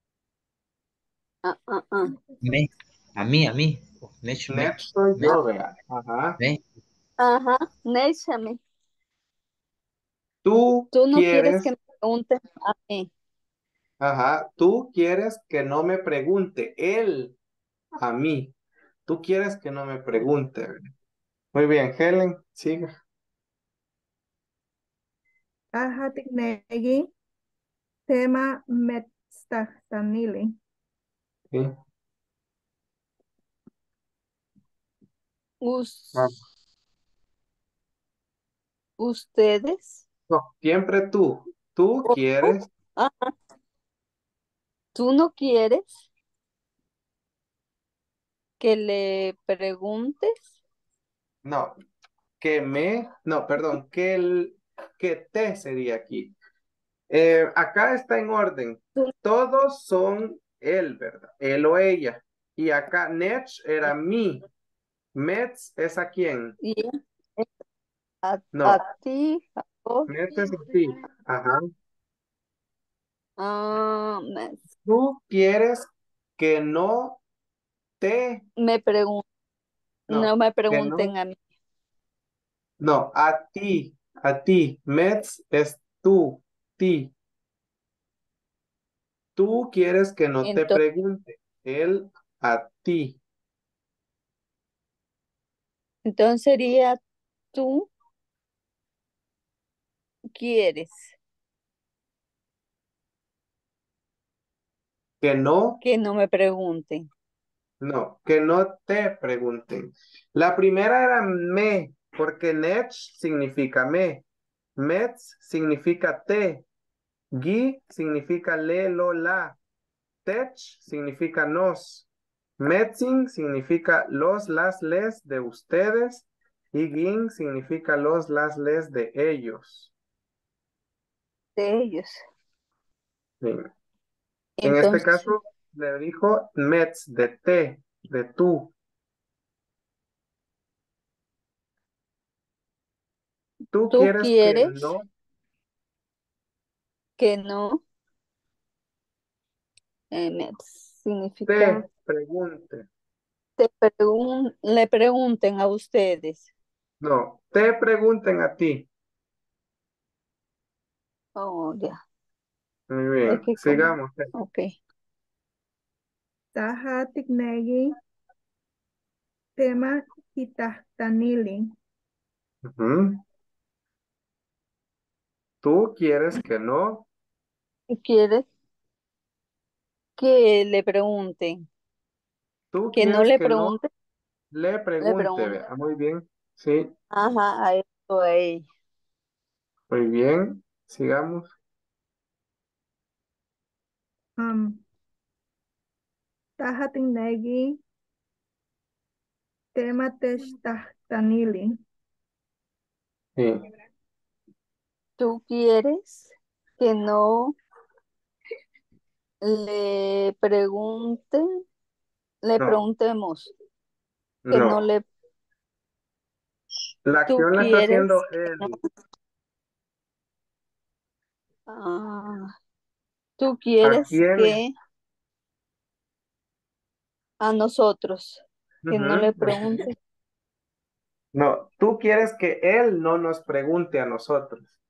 ah. me, a mí, mech, me, Nech soy me, yo, vea. Ajá. me, Ajá, Néchame. Tú Tú no quieres que quieres, me pregunten a mí. ajá, tú quieres que no me pregunte, él a mí. Tú quieres que no me pregunte. Muy bien, Helen, siga. Taja tiknegi tema metstahtanili. Sí, Us- vamos. ustedes. No, siempre tú. Tú ¿Cómo? quieres, Ajá. Tú no quieres que le preguntes. no, no, perdón, que te sería aquí. Acá está en orden. Tú Todos son él, ¿verdad? Él o ella. Y acá Nech era mí. Metz es a quién. y a No, ti, a vos. Metz es a ti. Ajá. Ah, Tú quieres que no te, me pregun- no no, me que no, pregunten a mí. no, a ti. Metz es tú, ti. Tú quieres que no te Entonces, pregunte. Él a ti. entonces sería tú quieres Que no, que no me pregunten. No, que no te pregunten. La primera era me, porque nech significa me, mets significa te, gi significa le, lo, la, tech significa nos, metzing significa los, las, les de ustedes y gin significa los, las, les de ellos. de ellos. Sí. En este Entonces, caso le dijo mets de te, de tú. Tú tú quieres que quieres no que no significa te pregunte. le pregunten a ustedes. No, te pregunten a ti. Oh, ya. Muy Es bien, que como, sigamos. ok. Taha tiknegi tema kitahtanili. Ujú. Tú quieres que no, ¿Quieres que le pregunten? tú Que no quieres le que no pregunten, le le pregunte. pregunten. Vea. Muy bien, sí, Ajá, a eso, a ella. muy bien, sigamos. Taha tiknegi tema techtahtanili. Sí. ¿Tú quieres que no le pregunten, le No, preguntemos? Que no no. le, La tú acción la está quieres haciendo que no, él. tú ¿A quieres quién? que a nosotros, que no Ujú, le ok. pregunten. No, tú quieres que él no nos pregunte a nosotros.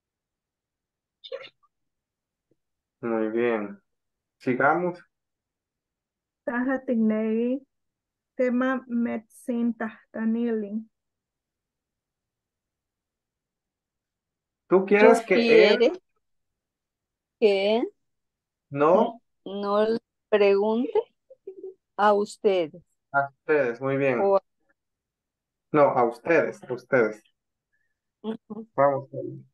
Muy bien, sigamos. Taha tiknegi tema metsin tahtanili. Tú quieres Tú que él quieres que no no le pregunte a ustedes. a ustedes. Muy bien. O, No, a ustedes, a ustedes. ujú, Vamos.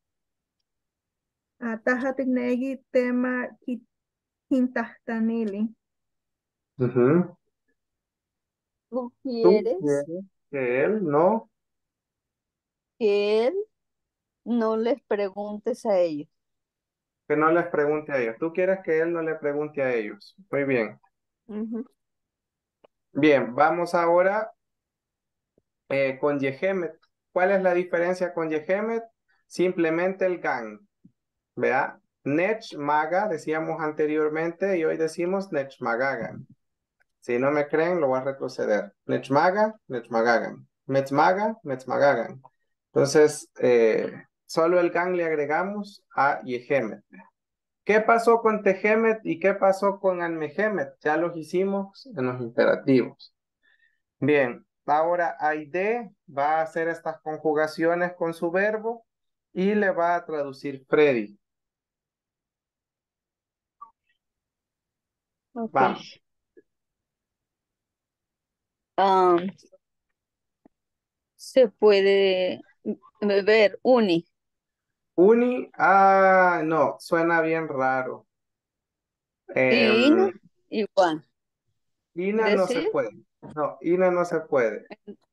Taha tiknegi tema kintahtanili. tú Tú quieres quieres que él no, que él no les preguntes a ellos. que no les pregunte a ellos. Tú quieres que él no le pregunte a ellos. Muy bien. Ujú. Bien, vamos ahora con Yehemet. ¿Cuál es la diferencia con Yehemet? Simplemente el gang. Vea, Nech Maga, decíamos anteriormente y hoy decimos Nech Magagan. Si no me creen, lo voy a retroceder. Nech Maga, Nech Magagan. Metzmaga, Metzmagagan. Entonces, solo el gang le agregamos a Yehemet. ¿Qué pasó con Tehemet y qué pasó con Anmehemet? Ya los hicimos en los imperativos. Bien, ahora Aide va a hacer estas conjugaciones con su verbo y le va a traducir Freddy. Ok. Vamos. Ah, se puede ver Uni, no, suena bien raro. y no, Em, igual. Ina no se Decir, puede. No, Ina no se puede.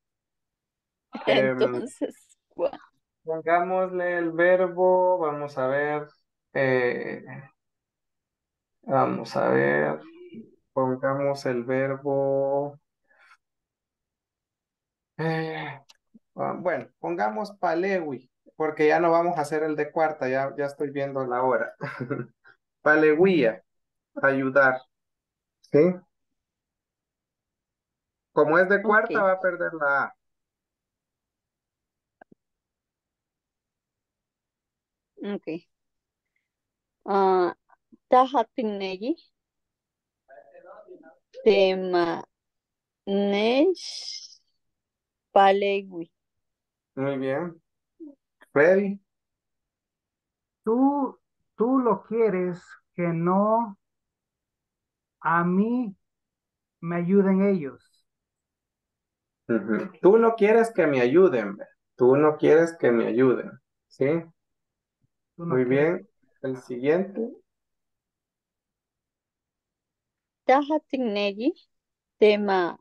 Em, entonces, ¿cuál? pongámosle el verbo, vamos a ver. eh, vamos a ver. Pongamos el verbo. eh, bueno, pongamos Palewi, porque ya no vamos a hacer el de cuarta, ya estoy viendo la hora. Paleguía, ayudar, ¿sí? Como es de Ok, cuarta, va a perder la A. ok. Ah, Tajatinegi, tema Nesh Palegui. Muy bien. Freddy, Tú, tú lo quieres que no a mí me ayuden ellos. Ujú. Tú no quieres que me ayuden, ¿ve? Tú no quieres que me ayuden, ¿sí? Tú no Muy quieres. bien. El siguiente. Tajatinegi. Tema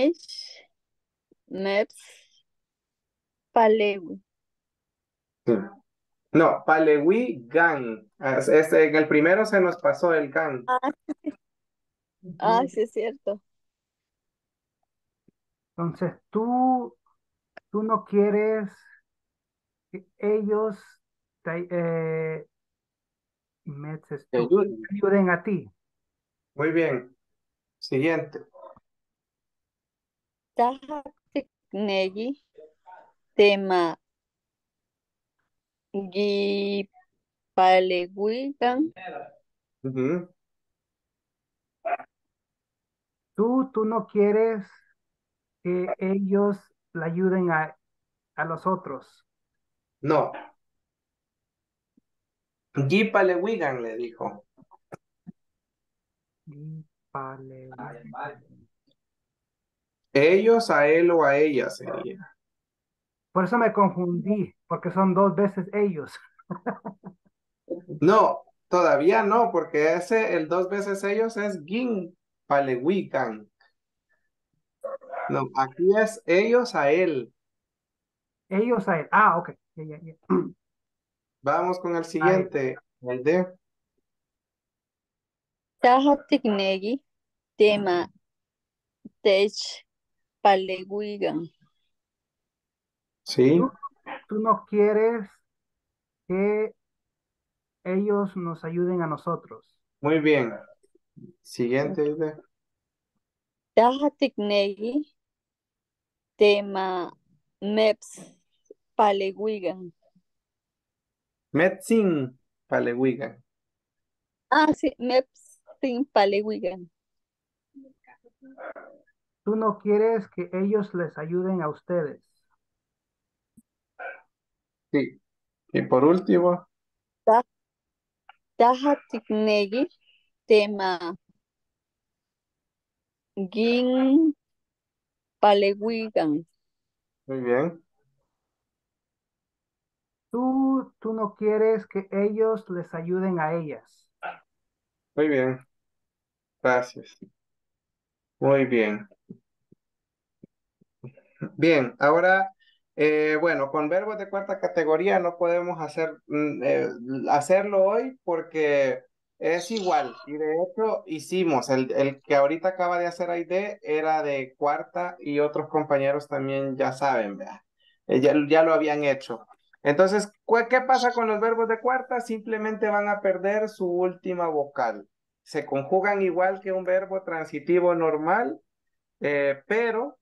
Meps. Palewi. Sí. No, Palewi Gang. En el primero se nos pasó el Gang. Sí es cierto. Entonces, tú no quieres que ellos Te ayuden. ayuden a ti. Muy bien. Siguiente. Tajatinegi. Tema Palewigan. Ujú. Tú no quieres que ellos le ayuden a los otros. No. Guy Palewigan le dijo. Y vale, Ellos a él o a ella sería. por eso me confundí, porque son dos veces ellos. No, todavía no, porque el dos veces ellos es Gin Palewigan. No, aquí es ellos a él. Ellos a él. Ok. Ya. Vamos con el A él. siguiente. El de. Tajatinegi. Tema Tech Palewigan. Sí, Tú no quieres que ellos nos ayuden a nosotros. muy bien. Siguiente el de. Tajatinegi. Tema Meps Palewigan. Metzin Palewigan. Sí, Meps sin Palewigan. Tú no quieres que ellos les ayuden a ustedes. Sí. Y por último, Tajatinegi. Tema Gin Palewigan. muy bien. Tú no quieres que ellos les ayuden a ellas. Muy bien. Gracias. Muy bien. Bien, ahora, bueno, con verbos de cuarta categoría no podemos hacerlo hoy porque es igual. Y de hecho hicimos, el que ahorita acaba de hacer Aide era de cuarta y otros compañeros también ya saben, ¿verdad? Ya lo habían hecho. Entonces, ¿qué pasa con los verbos de cuarta? Simplemente van a perder su última vocal. Se conjugan igual que un verbo transitivo normal, pero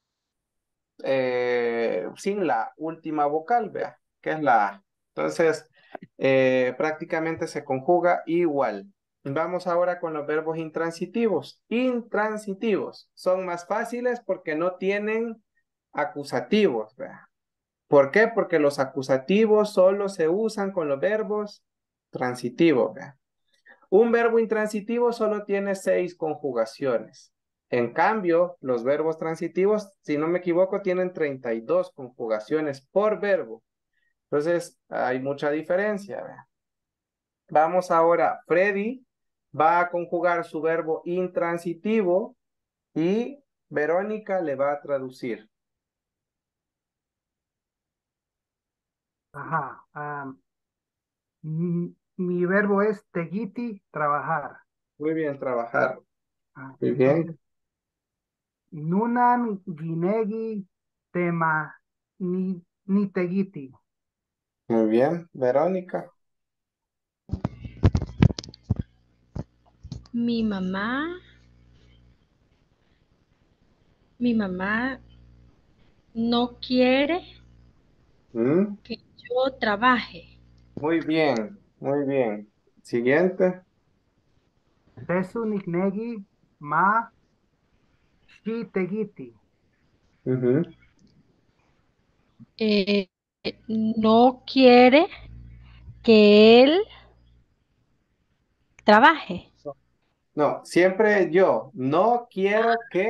sin la última vocal, vea, que es la A. Entonces, prácticamente se conjuga igual. Vamos ahora con los verbos intransitivos. Intransitivos son más fáciles porque no tienen acusativos, vea. ¿Por qué? Porque los acusativos solo se usan con los verbos transitivos, vea. Un verbo intransitivo solo tiene 6 conjugaciones. En cambio, los verbos transitivos, si no me equivoco, tienen 32 conjugaciones por verbo. Entonces, hay mucha diferencia. ¿Ve? Vamos ahora, Freddy va a conjugar su verbo intransitivo y Verónica le va a traducir. Ajá. Mi verbo es tegiti, trabajar. Muy bien, trabajar. Muy bien. Entonces, nunan ginegi tema ni tegiti. Muy bien, Verónica. Mi mamá, mi mamá no quiere ¿Mm? que yo trabaje. Muy bien, muy bien. Siguiente. Tesu nignegi ma shi tegiti. Ujú. Eh, no quiere que él trabaje. No, siempre yo. No quiero que.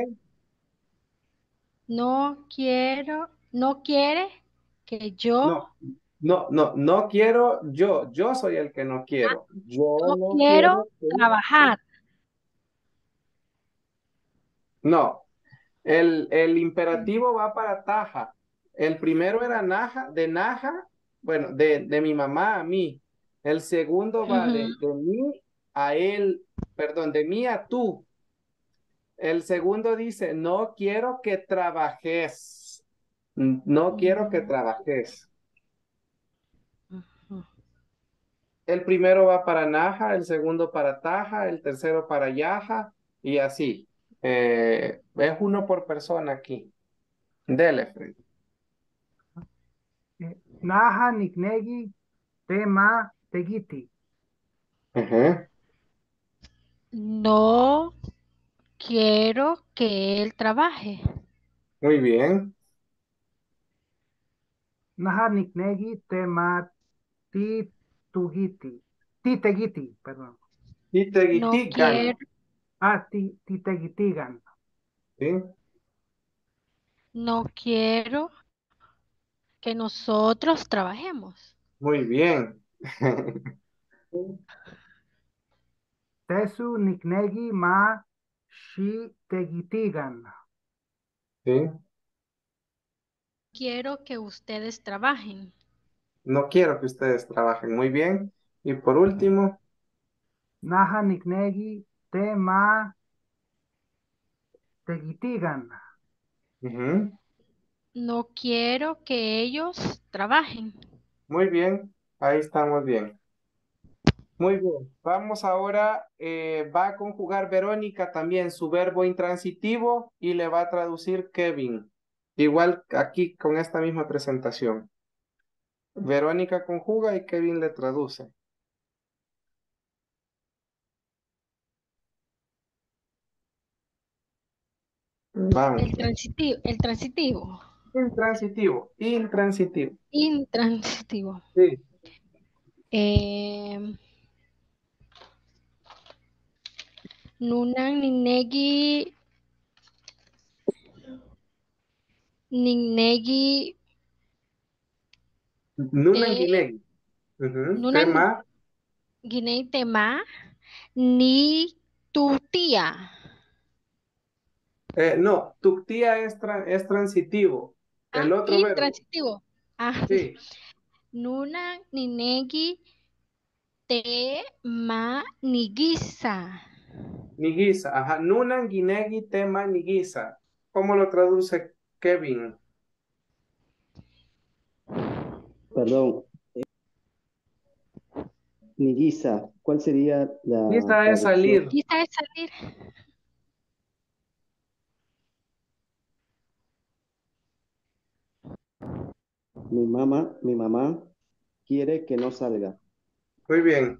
No quiero, no quiere que yo, No, no quiero yo. Yo soy el que no quiero. Yo no no quiero quiero que. trabajar. No, el imperativo va para Taja. El primero era Naja, de Naja, bueno, de mi mamá a mí. El segundo va Ujú, de mí a él, perdón, de mí a tú. El segundo dice, no quiero que trabajes. No quiero que trabajes. ujú. El primero va para Naja, el segundo para Taja, el tercero para Yaja y así. Es uno por persona aquí. Dele, Fred. Naha niknegi tema tegiti. Ujú. No quiero que él trabaje. Muy bien. Naha niknegi tema ti tugiti. Ti tegiti, perdón. Y te No gitigan. quiero, Ti tegitigan. ¿Sí? no quiero que nosotros trabajemos. Muy bien. Tesu niknegi ma shi tegitigan. ¿Sí? Quiero que ustedes trabajen. No quiero que ustedes trabajen. Muy bien. Y por último, Naha niknegi te ma tegitigan. ujú. No quiero que ellos trabajen. Muy bien. Ahí estamos bien. Muy bien. Vamos ahora, va a conjugar Verónica también su verbo intransitivo y le va a traducir Kevin. Igual aquí con esta misma presentación. Verónica conjuga y Kevin le traduce. Vamos. El transitivo, Intransitivo, intransitivo. intransitivo. Sí. Eh, Nunan ninegi, ninegi, Nunan te, Ginegi. Ujú. nunan Tema. ginei tema, ni tu tía. No, tu tía es transitivo. Ah, El otro verbo. intransitivo. Ah, Sí. nunan ninegi, te ma nigisa. Nigisa. Ajá. Nunan Ginegi tema Nigisa. ¿Cómo lo traduce Kevin? Perdón, Nigisa, ¿cuál sería la Nigisa es traducción? salir. Nigisa es salir. Mi mamá quiere que no salga. Muy bien.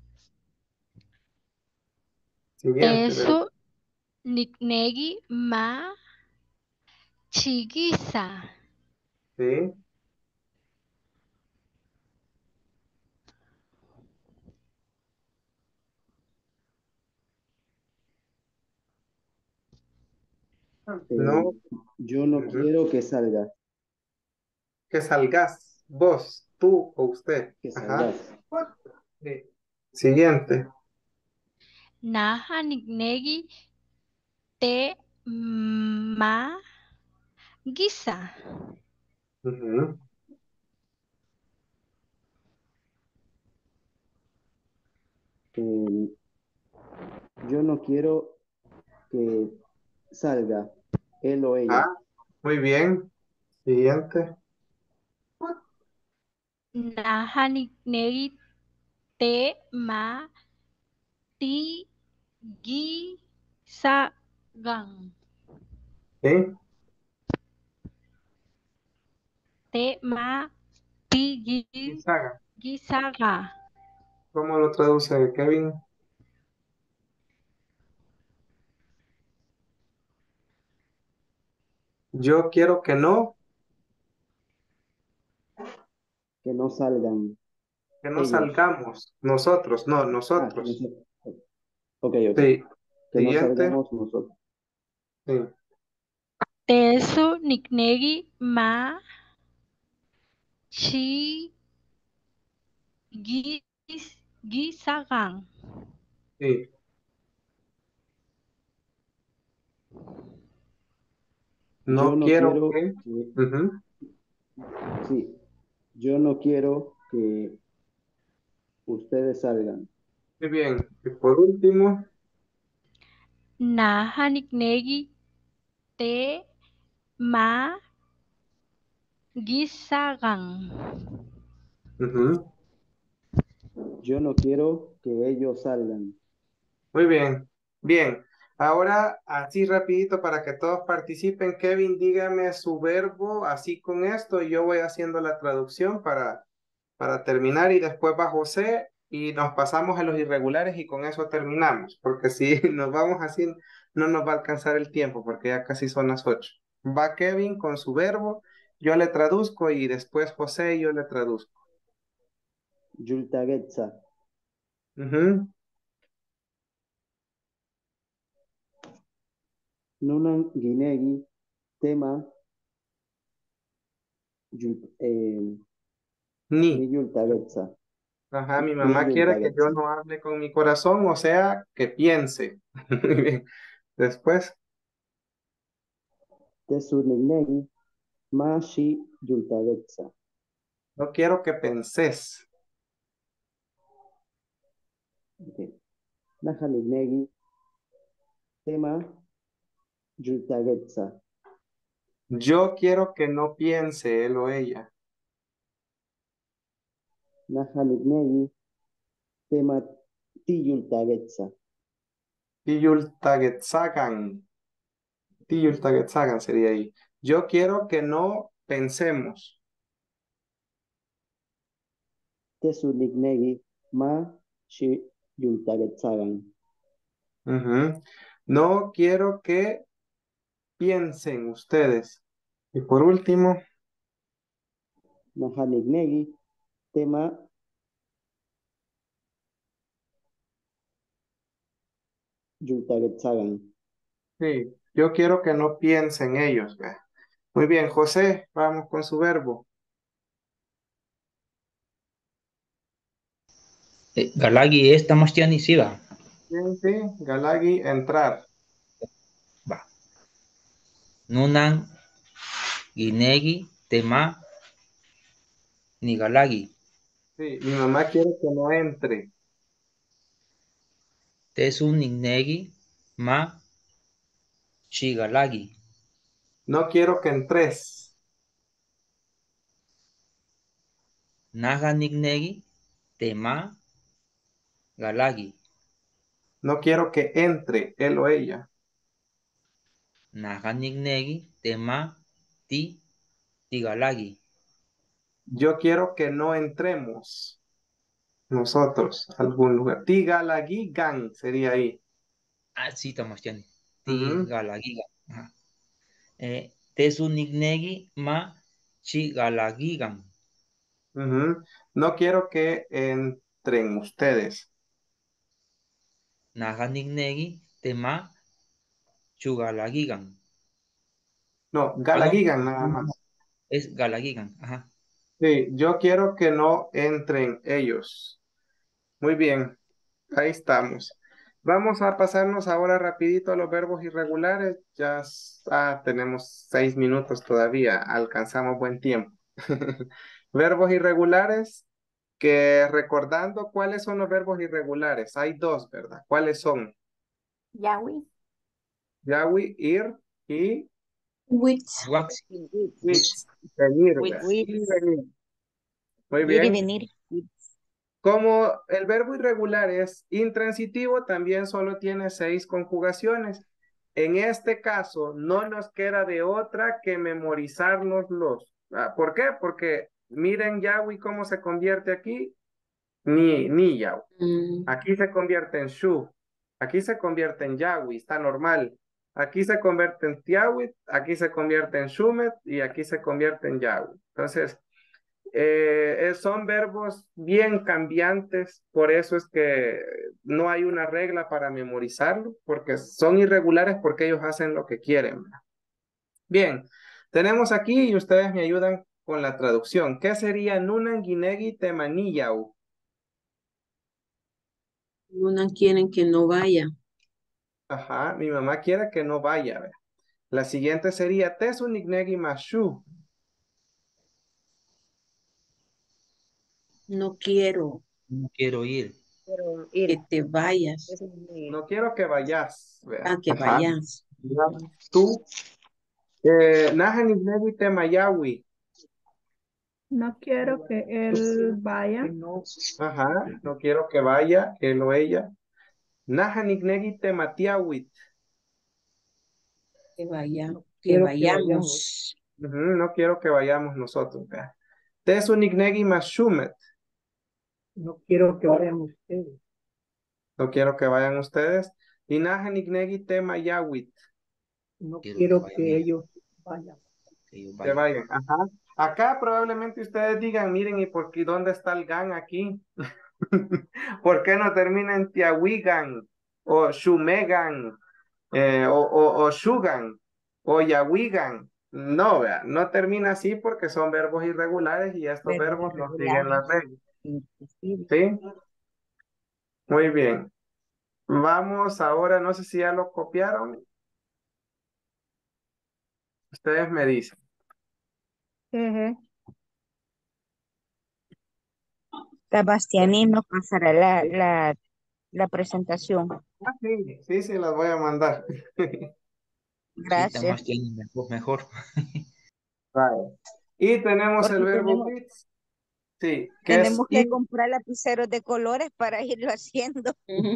Siguiente, Tesu Verónica. nignegi ma chigisa. Sí. Eh, No. yo no Ujú. quiero que salga, Que salgas. Vos, tú o usted. que Ajá. salgas. Sí. Siguiente. Naha nignegi te ma gisa. Ujú. Eh, yo no quiero que salga él o ella. Ah, muy bien. Siguiente. Naha nignegi te ma ti gisa gang. Sí. Te ma ti Izaga. gisa ga. ¿Cómo lo traduce Kevin? Yo quiero Que no salgan que no ellos. salgamos. Nosotros, no, Ah, que no nosotros. salgan. Ok, ok. Sí. que no Siguiente. salgamos nosotros. Sí. Tesu niknegi ma chi gisagan. Sí. Yo No no quiero quiero que. que, Ujú. sí, yo no quiero que ustedes salgan. Muy bien. Y por último, Naha niknegi te ma gisagan. ujú. Yo no quiero que ellos salgan. Muy bien. Bien. Ahora, así rapidito para que todos participen. Kevin, dígame su verbo así con esto y yo voy haciendo la traducción para terminar y después va José y nos pasamos a los irregulares y con eso terminamos, porque si nos vamos así no nos va a alcanzar el tiempo porque ya casi son las 8. Va Kevin con su verbo, yo le traduzco y después José y yo le traduzco. Yultagetza. Ujú. Nunan ginegi tema Ni. ni yultagetza. Ajá, mi Ni mamá quiere que yo yultagetza. no hable con mi corazón, o sea, que piense. Muy bien. Después, Tesuninegi mashi yultagetza. no quiero que penses. Okay. Nahaninegi tema yultagetza. Yo quiero que no piense él o ella. Nahaninegi tema tiyultagetza. Tiyultagetzagan. Tiyultagetzagan sería ahí. Yo quiero que no pensemos. Tesuninegi mashi yultagetzagan. Ujú. No quiero que piensen ustedes. Y por último, Nahaninegi tema yultagetzagan. sí, yo quiero que no piensen ellos. Vea. Muy bien, José, vamos con su verbo. Galagi es Tamastiani, sí va. Bien, sí, Galagi, entrar. Va. Nunan ginegi tema ni galagi. Sí, mi mamá quiere que no entre. Tesu nignegi ma chi galagi. No quiero que entres. Naga nignegi tema galagi. No quiero que entre él o ella. Naga nignegi tema ti galagi. Yo quiero que no entremos nosotros a algún lugar. Tigalagi gang sería ahí. Ah, sí, Tamastiani. Ti Ujú, galagiga. Ajá. Tesu nignegi ma chi galagigan. ujú. No quiero que entren ustedes. Naga nignegi tema chugalagigan. No, Perdón, galagigan nada no, más. es galagigan. Ajá. Sí, yo quiero que no entren ellos. Muy bien, ahí estamos. Vamos a pasarnos ahora rapidito a los verbos irregulares. Tenemos 6 minutos todavía, alcanzamos buen tiempo. Verbos irregulares, que recordando cuáles son los verbos irregulares. Hay dos, ¿verdad? ¿Cuáles son? Yahweh. Yawi, ir y Wits. Wax, wits. Venir, wits. ¿verdad? Ir y venir. Muy Ir y bien. venir. Como el verbo irregular es intransitivo, también solo tiene 6 conjugaciones. En este caso, no nos queda de otra que memorizárnoslos. ¿Por qué? Porque miren Yahweh cómo se convierte aquí. Ni Yahweh. Aquí se convierte en Shu. Aquí se convierte en Yahweh, está normal. Aquí se convierte en Tiawit, aquí se convierte en Shumet y aquí se convierte en Yahweh. Entonces, son verbos bien cambiantes, por eso es que no hay una regla para memorizarlo, porque son irregulares porque ellos hacen lo que quieren. Bien, tenemos aquí y ustedes me ayudan con la traducción. ¿Qué sería Nunanginegi Temaniyau? Una quieren que no vaya. Ajá, mi mamá quiere que no vaya. Vea. La siguiente sería Tesunignegi Mashu. No quiero No quiero ir. Pero que ir. te vayas. Eso es muy- No quiero que vayas. Vea. A que Ajá. vayas. Tú. Nahanignegi Temayawi. No quiero que él vaya. Ajá, no quiero que vaya, él o ella. Nahanignegi Tematiawit. Que vaya, No que quiero que vayamos. Ujú, no quiero que vayamos nosotros. Vea. Tesunignegi Mashumet. No quiero que vayan ustedes. No quiero que vayan ustedes. Y Nahanignegi Temayawit. No Quiero que quiero vayan que ellos. ellos vayan. Que ellos Que vayan. vayan. Ajá. Acá probablemente ustedes digan, miren, ¿y por qué dónde está el gan aquí? ¿Por qué no termina en Tiawigan? O Shumegan, o Shugan, o Yawigan. No, vea, no termina así porque son verbos irregulares y estos Verbos verbos no siguen las irregulares. reglas. Imposible. ¿Sí? Muy bien. Vamos ahora, no sé si ya lo copiaron. Ustedes me dicen. Jeje. Sebastián nos pasará la presentación. Ah, sí, sí, sí, las voy a mandar. Sí, Gracias. Sebastián, mejor. Vale. Y tenemos el Porque verbo with, sí, que es tenemos que ir. comprar lapiceros de colores para irlo haciendo.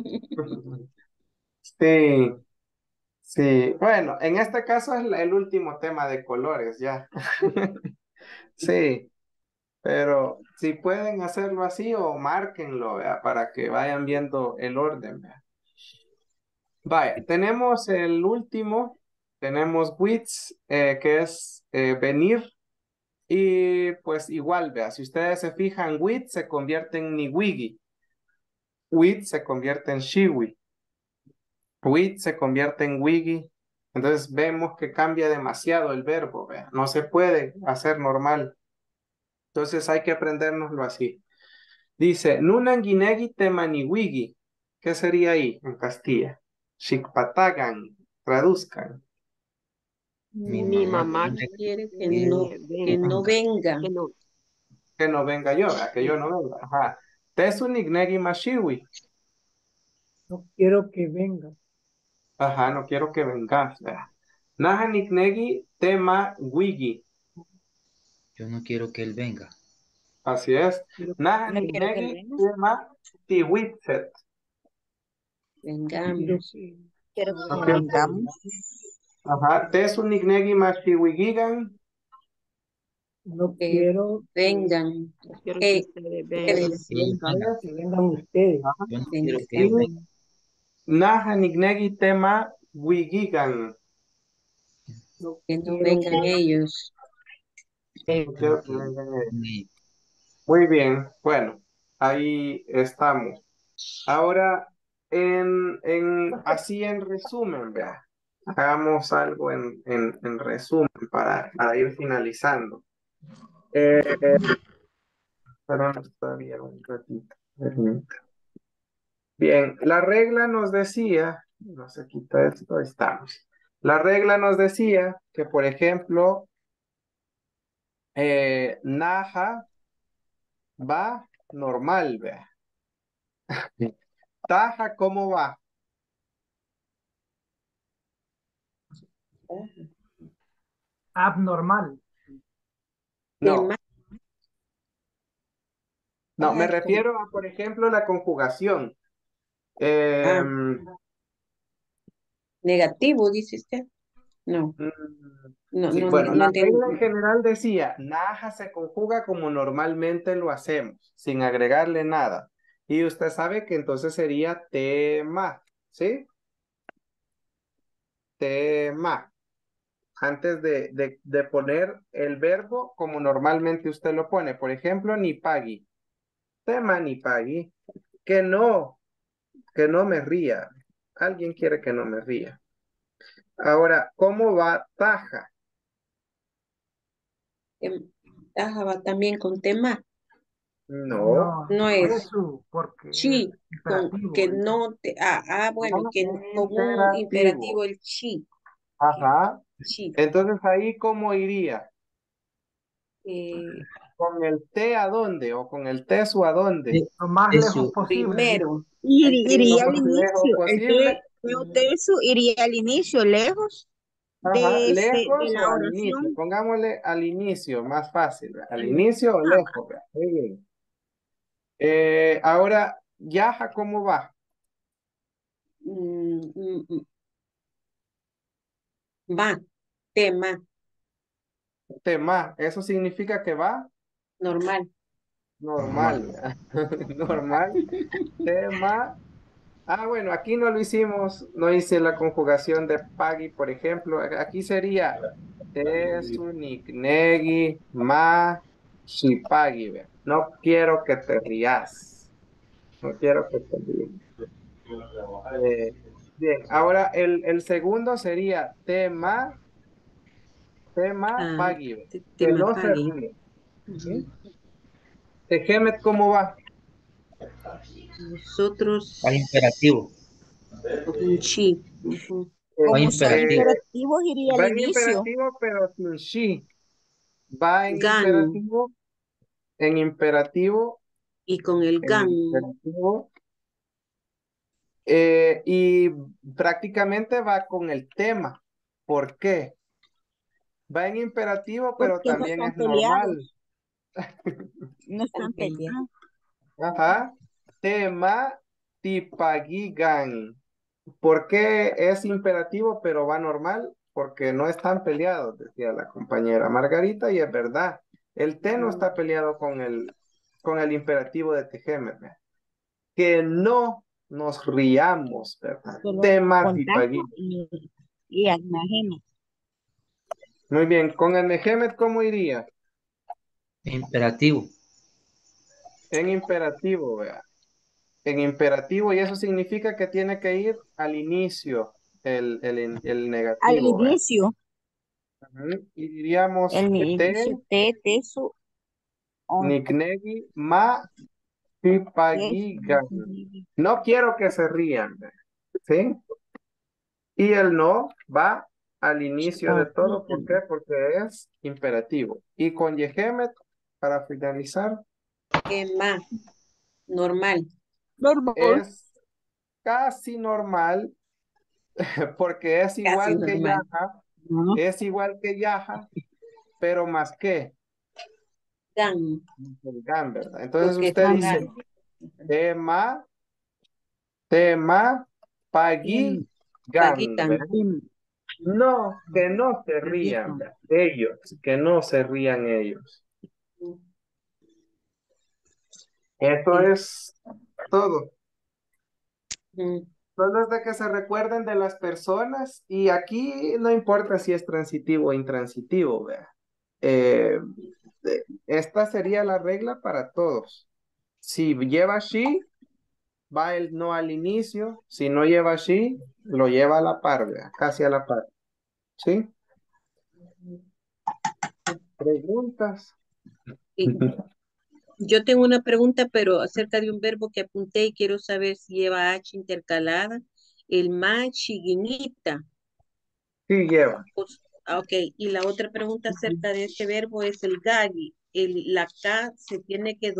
Sí, sí. Bueno, en este caso es el último tema de colores, ya. Sí, pero si pueden hacerlo así o márquenlo, ¿vea? Para que vayan viendo el orden, ¿vea? Vaya, tenemos el último, tenemos with, que es venir. Y pues igual, vea, si ustedes se fijan, with se convierte en niwigi, with se convierte en shiwi, with se convierte en wigi. Entonces vemos que cambia demasiado el verbo, vea, no se puede hacer normal. Entonces hay que aprendérnoslo así. Dice, nunanginegi temaniwigi. ¿Qué sería ahí en Castilla? Shikpatagan, traduzcan. Mi mamá Quiere quiere que que no venga. venga. Que no. Que no venga yo, vea, que yo no venga. Ajá. Tesunignegi mashiwi. No quiero que vengan. Ajá, no quiero que vengas, vea. Nahaniknegi tema wigi. Yo no quiero que él venga. Así es. Quiero que No quiero que Nahaniknegi venga. tema tiwitset. quiero Vengamos. que Quiero no que No vengan. quiero que vengamos. Ajá. Tesunignegi mashiwigigan. No Que quiero vengan. No quiero que Que ustedes ustedes Ellos vengan. que vengan ustedes. Ajá. Yo no quiero que ellos vengan. vengan. Nahaniknegi tema wigigan. No Que no quiero vengan ellos. No quiero que Que vengan ellos. ellos- Muy bien, bueno, ahí estamos. Ahora, así en resumen, vea, hagamos algo en resumen para ir finalizando. Esperamos todavía un ratito. Permita. Bien, la regla nos decía, no se quita esto, ahí estamos. La regla nos decía que, por ejemplo, Naja va normal, vea. Taja, ¿cómo va? Abnormal. No, no, me Bajar con- refiero a, por ejemplo, la conjugación. Ah, Em, negativo, dice usted. No, sí, bueno, no la regla en entendí. general decía, Naja se conjuga como normalmente lo hacemos, sin agregarle nada. Y usted sabe que entonces sería tema, ¿sí? Tema. Antes de poner el verbo como normalmente usted lo pone. Por ejemplo, ni pagui. Tema ni pagui. Que no. que no me ría. Alguien quiere que no me ría. Ahora, ¿cómo va taja? Taja va también con tema. No. No es Eso, porque chi, es con imperativo. que no te, bueno, que con un imperativo el chi. Ajá. Chi. Entonces ahí, ¿cómo iría? Eh, ¿Con el T a dónde? ¿O con el teso a dónde? Lo más lejos posible. primero. Iría Lo al más lejos inicio. El posible. teoteso iría al inicio, lejos Ajá, de lejos o la al inicio. oración. Pongámosle al inicio, más fácil. ¿Verdad? Al inicio o lejos. ¿Verdad? Muy bien. Ahora, yaja, ¿cómo va? Va, tema, Tema. Eso significa que va normal. normal. ¿Verdad? Normal. Tema. Bueno, aquí no lo hicimos, no hice la conjugación de pagi, por ejemplo. Aquí sería tesu, niknegi, ma, shipagi. Vea. No quiero que te rías. No quiero que te rías. Bien, ahora el segundo sería pagi. Vea. Que Tema no se pagui. ríe. ¿Sí? Tejemet, ¿cómo va? Nosotros Va imperativo. un chi. Va Como son imperativo. imperativos, iría al Va en inicio. imperativo, pero sin shi. Va Gan. en imperativo, Y con el en gan. imperativo, y prácticamente va con el tema. ¿Por qué? Va en imperativo, pero Porque no también están es normal. peleados. No están peleados. Ajá. Tema tipagigan. ¿Por qué es imperativo, pero va normal? Porque no están peleados, decía la compañera Margarita, y es verdad. El T no está peleado con el imperativo de tejemer. ¿Verdad? Que no nos riamos, ¿verdad? Solo Tema contacto tipagigan. y imagina. Muy bien, con el Nehemet, ¿cómo iría? Imperativo. En imperativo, vea. En imperativo, y eso significa que tiene que ir al inicio, el Al negativo, vea. inicio, Y diríamos el te, inicio, teso, niknegi, ma, pipagigan. No quiero que se rían, vea. ¿Sí? Y el no va al inicio de todo, ¿por qué? Porque es imperativo. Y con Yehemet, para finalizar, Ma, normal. normal. es casi normal, porque es Casi igual que normal. yaja, es igual que yaja, pero más que Gan. el gan, ¿verdad? Entonces Porque usted es dice, gan. tema, pagui, gan, Paguitan. ¿verdad? No, que no se rían, ¿verdad? Ellos, que no se rían ellos. Eso es todo. Solo es de que se recuerden de las personas y aquí no importa si es transitivo o intransitivo, vea. Eh, Esta sería la regla para todos. Si lleva she, va el no al inicio. Si no lleva she, lo lleva a la par, vea, casi a la par. ¿Sí? ¿Preguntas? Y yo tengo una pregunta, pero acerca de un verbo que apunté y quiero saber si lleva H intercalada. El ma chiguinita. Sí, lleva. Ok, y la otra pregunta acerca de este verbo es el gagi. La K se tiene que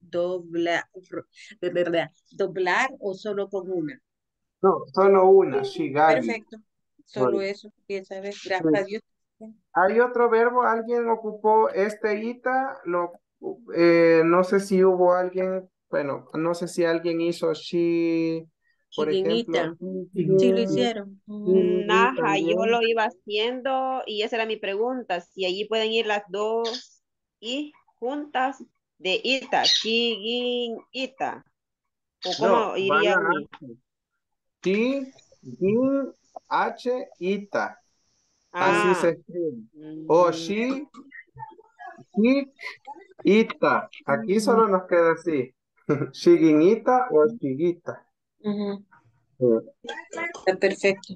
doblar o solo con una. No, solo una, shigagi. Perfecto, solo Bueno, eso quería saber. sí. Gracias a Dios. Hay otro verbo, alguien ocupó este ita, no sé si hubo alguien, bueno, no sé si alguien hizo she, por ejemplo, Chiguinita. Sí lo hicieron. Ajá, yo también. lo iba haciendo y esa era mi pregunta, si allí pueden ir las dos y juntas de ita, chiguin, ita, o No, cómo van iría a allí. she, gin, h, ita, así se Ah, escribe. O she, hik, ita, aquí solo nos queda así, shiginita o shigita. Ujú, Sí, está perfecto.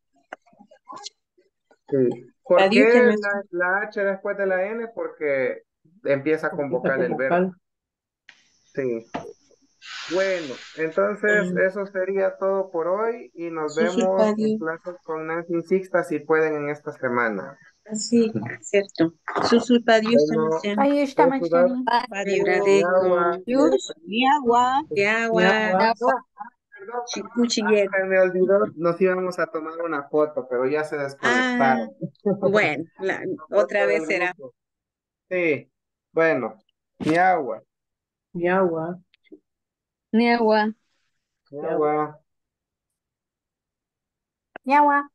sí. ¿Por Adiós, qué Tamayo. la H después de la N? Porque empieza con Empieza vocal con el verbo. vocal. Sí. Bueno, entonces Mm, eso sería todo por hoy y nos vemos en Susurpadio. clases con Nancy y Sixta si pueden en esta semana. Sí, cierto. Susurpadio, Bueno, Sebastián. Ahí está, eso da Machani. Te Adiós. agua. agradezco. Dios. Mi agua. De Mi agua. agua. Perdón, Chicuchillet. se me olvidó, nos íbamos a tomar una foto, pero ya se Ah, desconectaron. bueno, La otra foto vez del será. grupo. Sí, bueno, mi agua, Mi agua. Mi agua. mi Mi agua. agua. Mi agua.